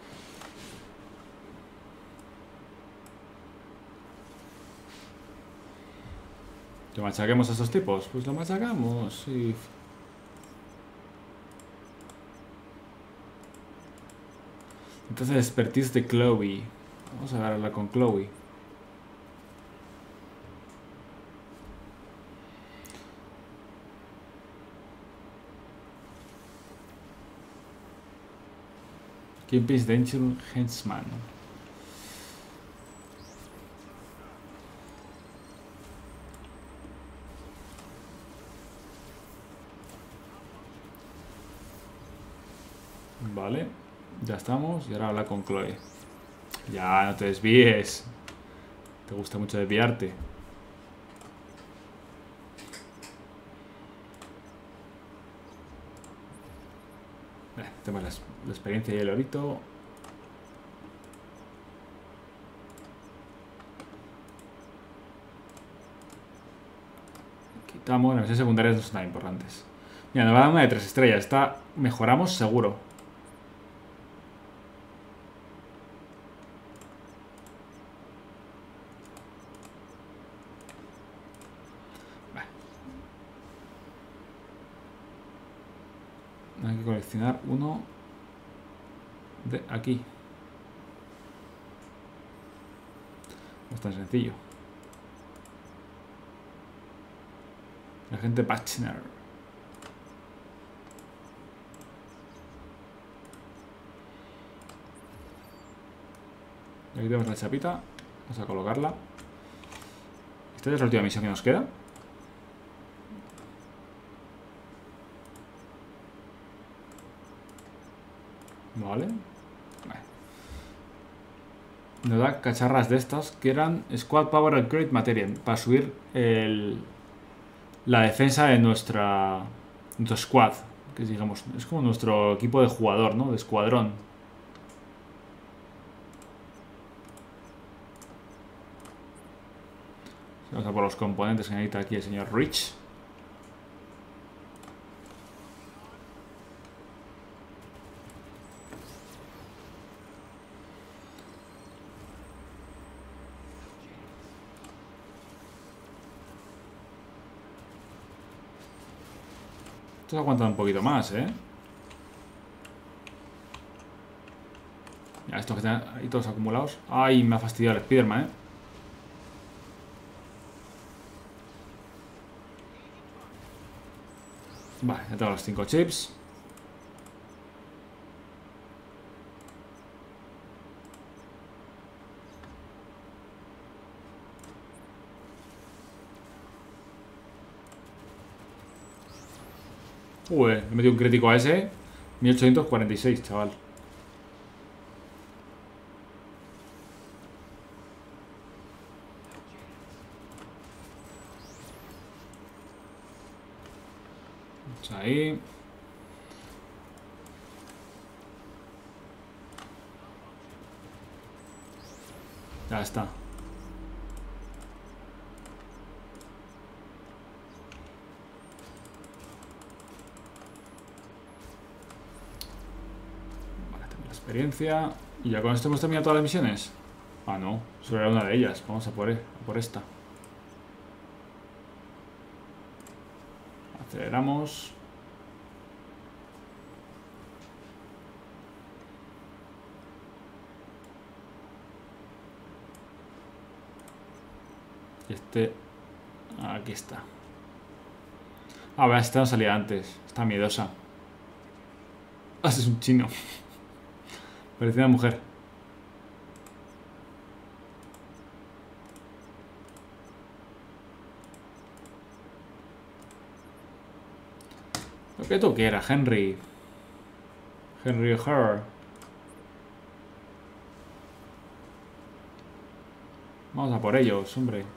S1: ¿Que machaquemos a estos tipos? Pues lo machacamos, sí. Entonces, expertise de Chloe. Vamos a hablar con Chloe. Kingpin's Danger Henchman. Vale, ya estamos. Y ahora habla con Chloe. Ya, no te desvíes. Te gusta mucho desviarte. Tenemos la experiencia y el orito. Quitamos, las misiones secundarias no son tan importantes. Mira, nos va a dar una de 3 estrellas. Esta mejoramos seguro. Hay que coleccionar uno de aquí. No es tan sencillo. La gente Bachner. Aquí tenemos la chapita. Vamos a colocarla. Esta es la última misión que nos queda. Vale. Nos da cacharras de estas que eran Squad Power Upgrade Material para subir la defensa de nuestro squad, que digamos, es como nuestro equipo de jugador, ¿no? De escuadrón. Vamos a por los componentes que necesita aquí el señor Rich. Esto aguanta un poquito más, ¿eh? Ya, estos que están ahí todos acumulados. Ay, me ha fastidiado el Spiderman, ¿eh? Vale, ya tengo los 5 chips. Le he metido un crítico a ese. 1846, chaval. Vamos ahí. Ya está. Vale, tengo la experiencia. ¿Y ya con esto hemos terminado todas las misiones? Ah, no. Solo era una de ellas. Vamos a por esta. Aceleramos. Y este... Aquí está. Ah, vea, esta no salía antes. Está miedosa. Ah, ese es un chino. Parecía una mujer. Lo que tú quieras, Henry. Henry Her. Vamos a por ellos, hombre.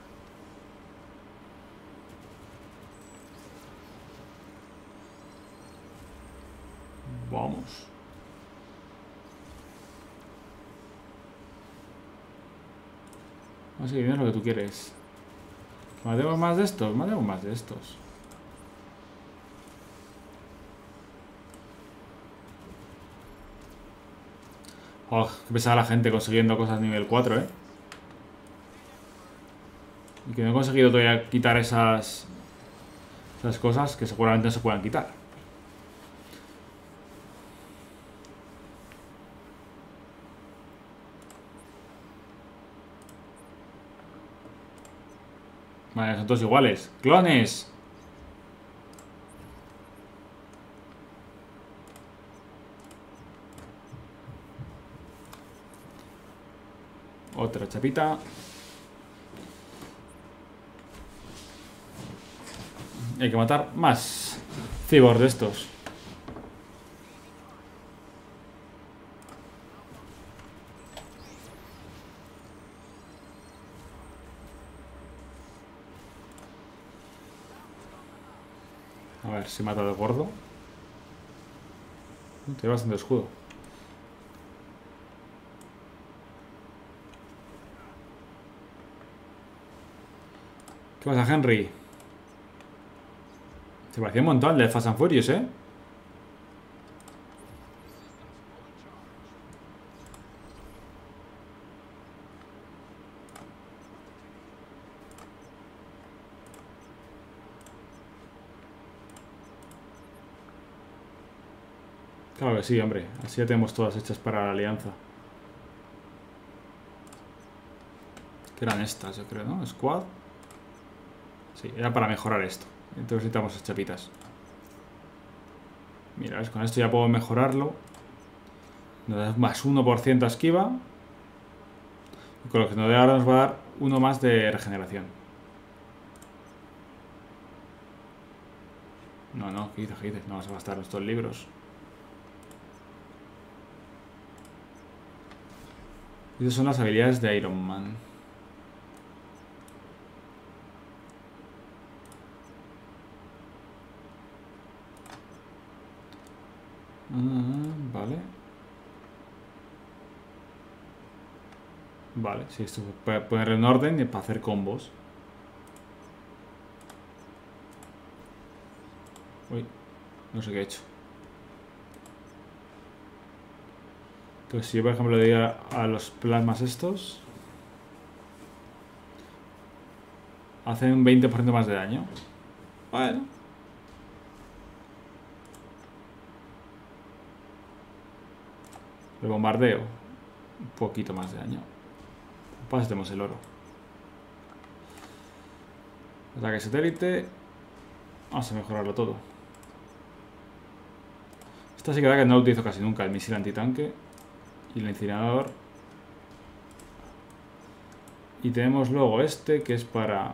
S1: Vamos. Así, dime lo que tú quieres. ¿Matemos más de estos? Matemos más de estos. Oh, qué pesada la gente consiguiendo cosas nivel 4, ¿eh? Y que no he conseguido todavía quitar esas cosas que seguramente no se puedan quitar. Vale, son todos iguales. ¡Clones! Otra chapita. Hay que matar más cyborg de estos. A ver si mata al gordo. Tiene bastante escudo. ¿Qué pasa, Henry? Se parecía un montón el de Fast and Furious, ¿eh? Claro que sí, hombre. Así ya tenemos todas hechas para la alianza. Que eran estas, yo creo, ¿no? Squad. Sí, era para mejorar esto. Entonces necesitamos las chapitas. Mira, ¿ves? Con esto ya puedo mejorarlo. Nos da más 1% a esquiva. Y con lo que nos dé ahora nos va a dar uno más de regeneración. No, ¿qué dices? No vamos a gastar estos libros. Esas son las habilidades de Iron Man. Vale. Vale, sí, esto puede ponerlo en orden y para hacer combos. Uy, no sé qué he hecho. Entonces, si yo por ejemplo le doy a los plasmas estos, hacen un 20% más de daño. Bueno. El bombardeo, un poquito más de daño. Pasemos el oro. Ataque satélite. Vamos a mejorarlo todo. Esta sí que no lo utilizo casi nunca. El misil antitanque y el incinerador. Y tenemos luego este que es para...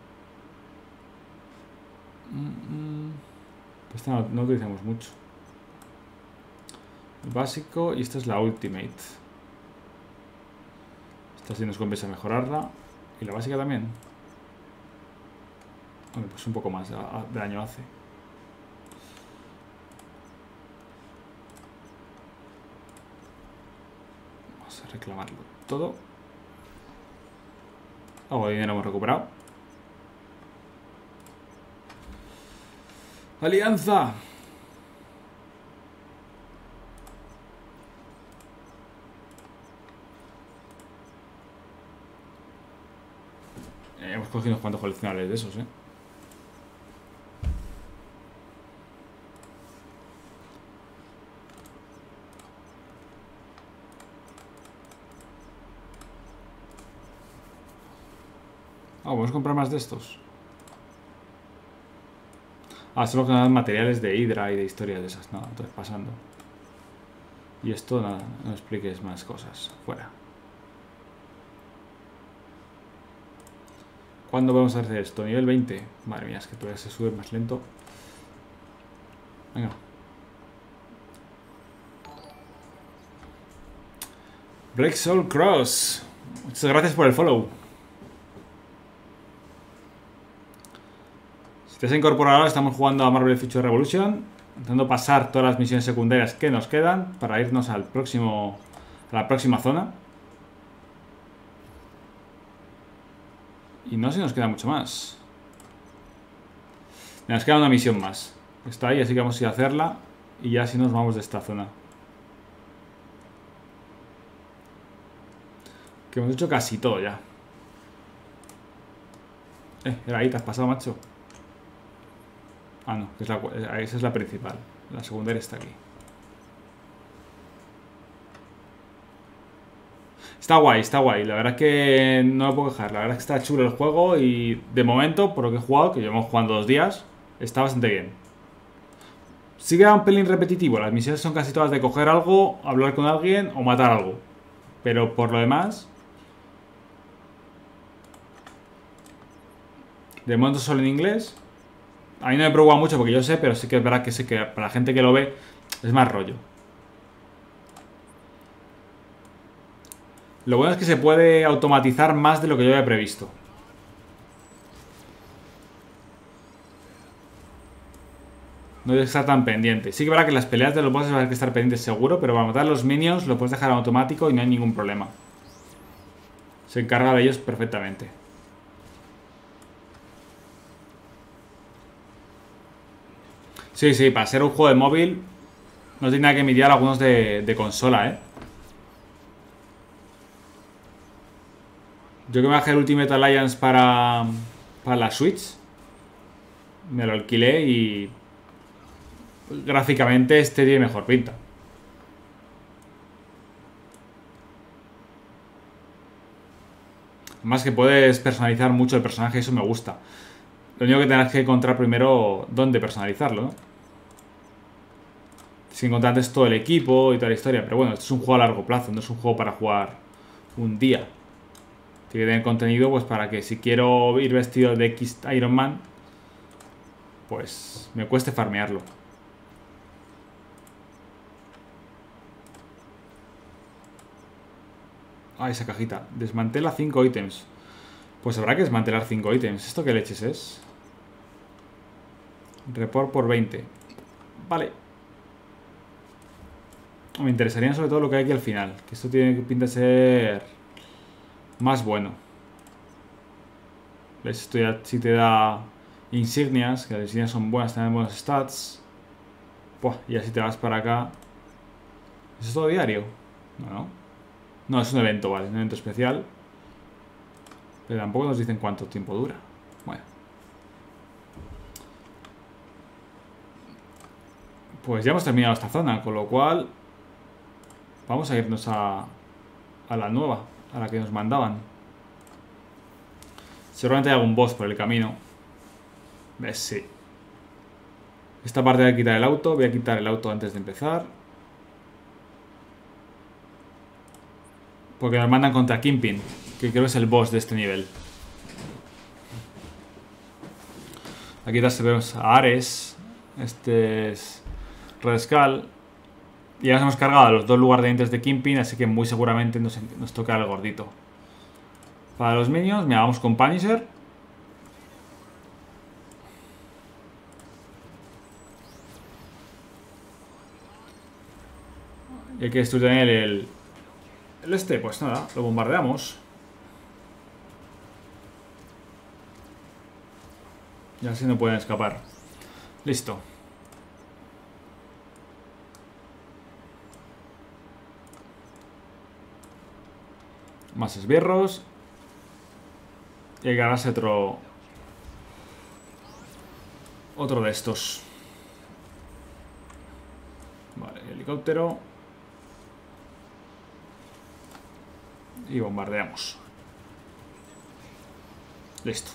S1: Esta no lo utilizamos mucho. El básico y esta es la ultimate. Esta sí nos compensa mejorarla. Y la básica también. Bueno, pues un poco más de daño hace. Vamos a reclamarlo todo. Algo de dinero hemos recuperado. ¡Alianza! Hemos cogido unos cuantos coleccionables de esos, ¿eh? Vamos a comprar más de estos. Solo que nos dan materiales de Hydra y de historias de esas. No, entonces pasando. Y esto, nada, no expliques más cosas. Fuera. ¿Cuándo vamos a hacer esto? Nivel 20. Madre mía, es que todavía se sube más lento. Venga. Break Soul Cross. Muchas gracias por el follow. Si te has incorporado ahora, estamos jugando a Marvel Future Revolution, intentando pasar todas las misiones secundarias que nos quedan para irnos al próximo, a la próxima zona. Y no sé si nos queda mucho más. Nos queda una misión más. Está ahí, así que vamos a ir a hacerla. Y ya así nos vamos de esta zona. Que hemos hecho casi todo ya. Era ahí, te has pasado, macho. Ah, no, que esa es la principal. La secundaria está aquí. Está guay. La verdad es que no me puedo quejar. La verdad es que está chulo el juego y de momento, por lo que he jugado, que llevamos jugando 2 días, está bastante bien. Sí que era un pelín repetitivo. Las misiones son casi todas de coger algo, hablar con alguien o matar algo. Pero por lo demás... De momento solo en inglés. A mí no me preocupa mucho porque yo sé, pero sí que es verdad que sé que para la gente que lo ve es más rollo. Lo bueno es que se puede automatizar más de lo que yo había previsto. No hay que estar tan pendiente. Sí que es verdad que las peleas de los bosses va a haber que estar pendientes seguro, pero para matar a los minions lo puedes dejar en automático y no hay ningún problema. Se encarga de ellos perfectamente. Sí, para ser un juego de móvil no tiene nada que envidiar a algunos de consola, ¿eh? Yo que me bajé el Ultimate Alliance para la Switch, me lo alquilé y gráficamente este tiene mejor pinta. Además que puedes personalizar mucho el personaje, eso me gusta. Lo único que tendrás que encontrar primero dónde personalizarlo, ¿no? Si encontrar antes todo el equipo y toda la historia. Pero bueno, esto es un juego a largo plazo, no es un juego para jugar un día. Tiene que tener contenido pues para que si quiero ir vestido de X Iron Man, pues me cueste farmearlo. Ah, esa cajita. Desmantela 5 ítems. Pues habrá que desmantelar 5 ítems. ¿Esto qué leches es? Report por 20. Vale. Me interesaría sobre todo lo que hay aquí al final. Que esto tiene pinta de ser más bueno. ¿Ves? Esto ya sí te da insignias. Que las insignias son buenas, tienen buenos stats. Buah, y así te vas para acá. ¿Eso es todo diario? No, no. No, es un evento, vale. Un evento especial. Pero tampoco nos dicen cuánto tiempo dura. Bueno. Pues ya hemos terminado esta zona, con lo cual vamos a irnos a la nueva, a la que nos mandaban. Seguramente hay algún boss por el camino. ¿Ves? Sí. Esta parte voy a quitar el auto. Voy a quitar el auto antes de empezar. Porque nos mandan contra Kingpin, que creo que es el boss de este nivel. Aquí vemos a Ares. Este es Red Skull. Y ya nos hemos cargado a los dos lugartenientes de Kingpin, así que muy seguramente nos toca el gordito. Para los minions, mira, vamos con Punisher. Y hay que destruir el este, pues nada, lo bombardeamos. Y así no pueden escapar. Listo. Más esbirros. Y hay que ganarse otro de estos. Vale, helicóptero. Y bombardeamos. Listo.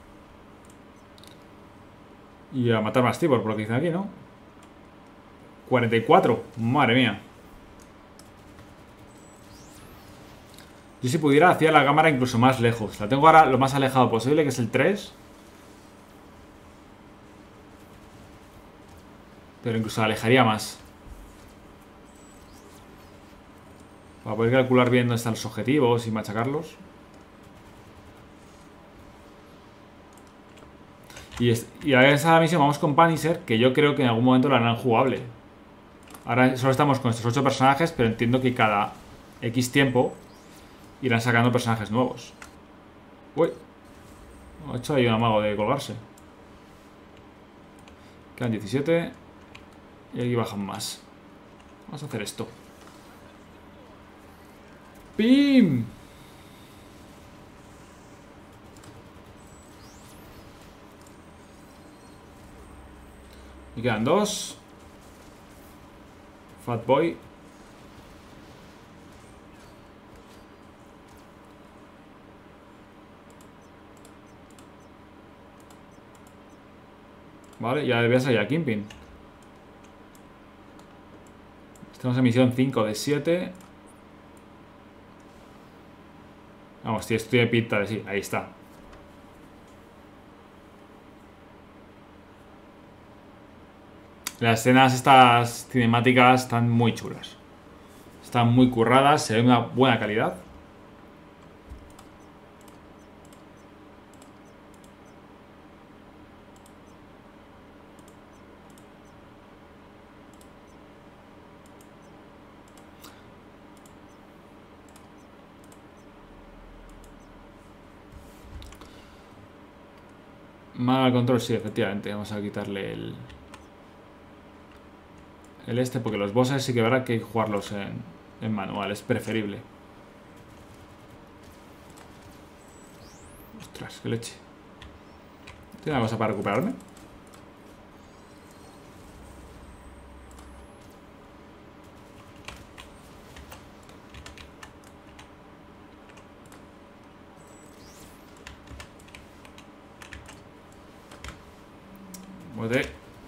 S1: Y a matar más tipos, por lo que dicen aquí, ¿no? 44. Madre mía. Yo si pudiera hacía la cámara incluso más lejos. La tengo ahora lo más alejado posible, que es el 3. Pero incluso la alejaría más. Para poder calcular bien dónde están los objetivos y machacarlos. Y a esa misión vamos con Punisher, que yo creo que en algún momento la harán jugable. Ahora solo estamos con estos 8 personajes, pero entiendo que cada X tiempo irán sacando personajes nuevos. Uy. Ha hecho ahí un amago de colgarse. Quedan 17. Y aquí bajan más. Vamos a hacer esto. ¡Pim! Y quedan 2. Fatboy. Vale, ya debía salir a Kingpin. Estamos en misión 5 de 7. Vamos, tío, esto tiene pinta de sí. Ahí está. Las escenas estas cinemáticas están muy chulas. Están muy curradas, se ve una buena calidad. Mal control, sí, efectivamente. Vamos a quitarle el este, porque los bosses sí que habrá que jugarlos en manual, es preferible. Ostras, qué leche. ¿Tiene una cosa para recuperarme? Muévete.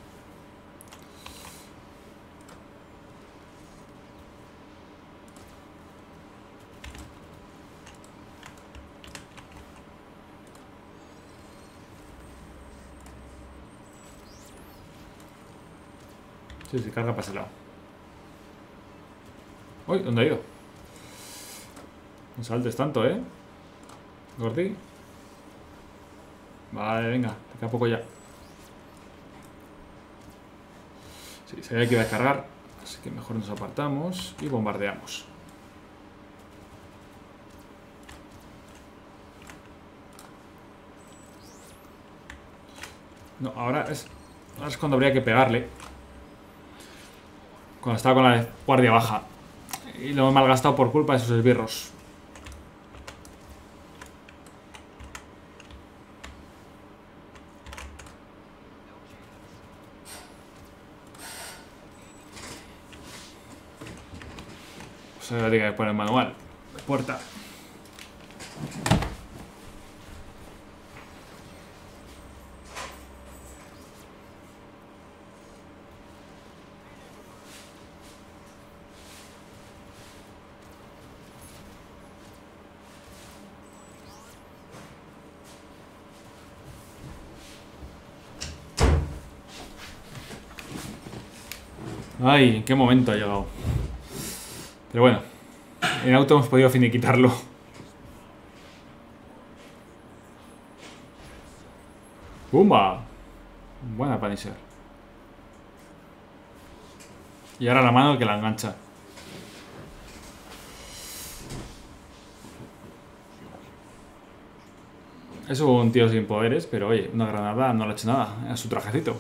S1: Sí, sí, carga para ese lado. Uy, ¿dónde ha ido? No saltes tanto, ¿eh? Gordi. Vale, venga, te queda poco ya. Sí, sabía que iba a cargar, así que mejor nos apartamos y bombardeamos. No, ahora es cuando habría que pegarle. Cuando estaba con la guardia baja. Y lo he malgastado por culpa de esos esbirros. Pues ahora tengo que poner el manual de puerta. Ay, ¿en qué momento ha llegado? Pero bueno, en auto hemos podido finiquitarlo. ¡Pumba! Buena Punisher. Y ahora la mano que la engancha. Es un tío sin poderes, pero oye, una granada no le ha hecho nada. Es su trajecito.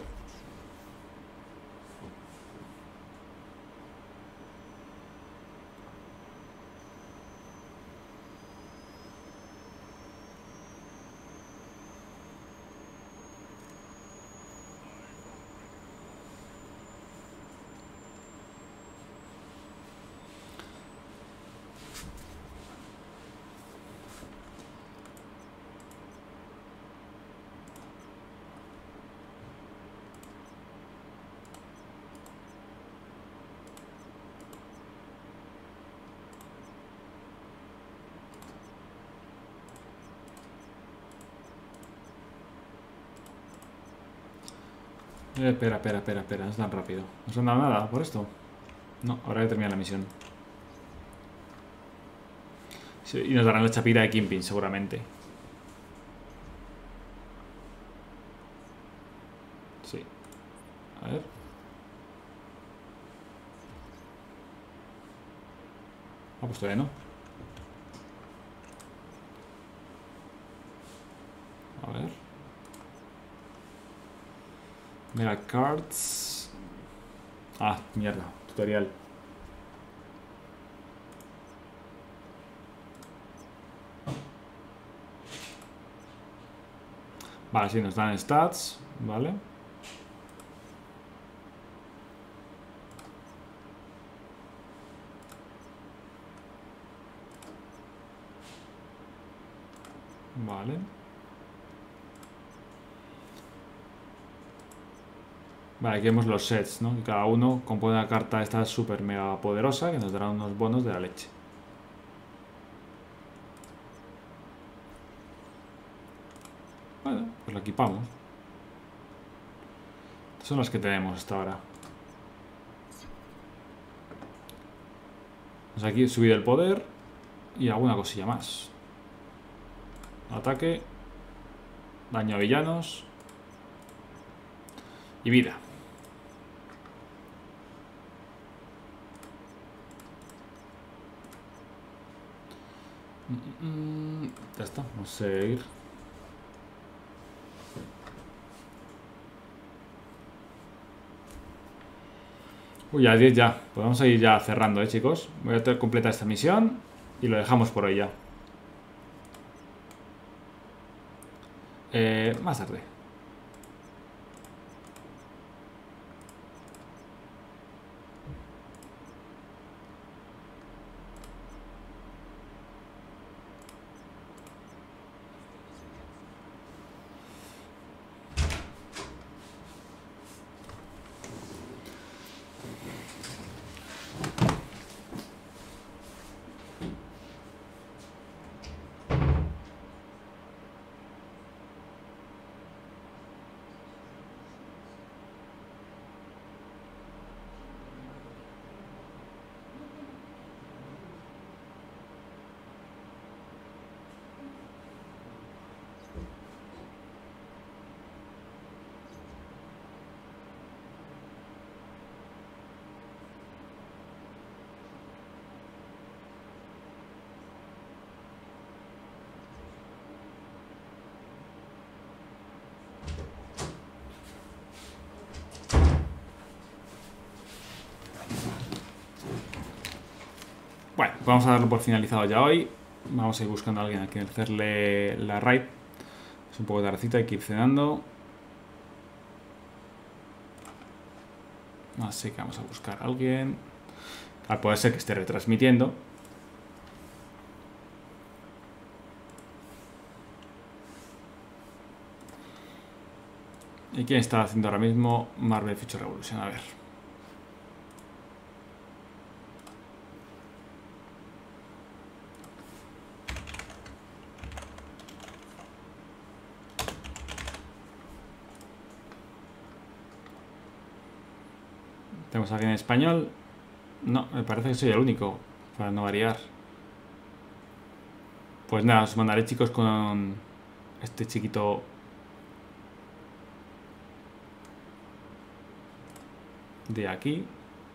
S1: Espera, no es tan rápido. No se han dado nada por esto. No, ahora que termina la misión. Sí, y nos darán la chapita de Kingpin, seguramente. Sí. A ver. Ah, pues todavía no. A ver. Mega Cards. Ah, mierda. Tutorial. Vale, sí, nos dan stats. Vale. Vale. Vale, aquí vemos los sets, ¿no? Y cada uno compone una carta esta súper mega poderosa que nos dará unos bonos de la leche. Bueno, pues lo equipamos. Estas son las que tenemos hasta ahora. Pues aquí he subido el poder y alguna cosilla más. Ataque, daño a villanos y vida. Ya está, vamos a seguir. Uy, a 10 ya. Podemos ir ya cerrando, chicos. Voy a completar esta misión y lo dejamos por hoy ya. Más tarde. vamos a darlo por finalizado ya hoy. Vamos a ir buscando a alguien a quien hacerle la raid. Es un poco tardecita, hay que ir cenando. Así que vamos a buscar a alguien. Puede ser que esté retransmitiendo. ¿Y quién está haciendo ahora mismo Marvel Future Revolution? A ver. ¿Tenemos a alguien en español? No, me parece que soy el único, para no variar. Pues nada, os mandaré, chicos, con este chiquito de aquí.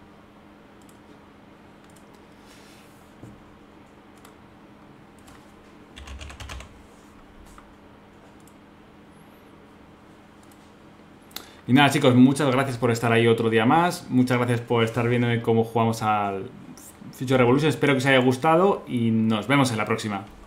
S1: Y nada, chicos, muchas gracias por estar ahí otro día más. Muchas gracias por estar viendo cómo jugamos al Future Revolution. Espero que os haya gustado y nos vemos en la próxima.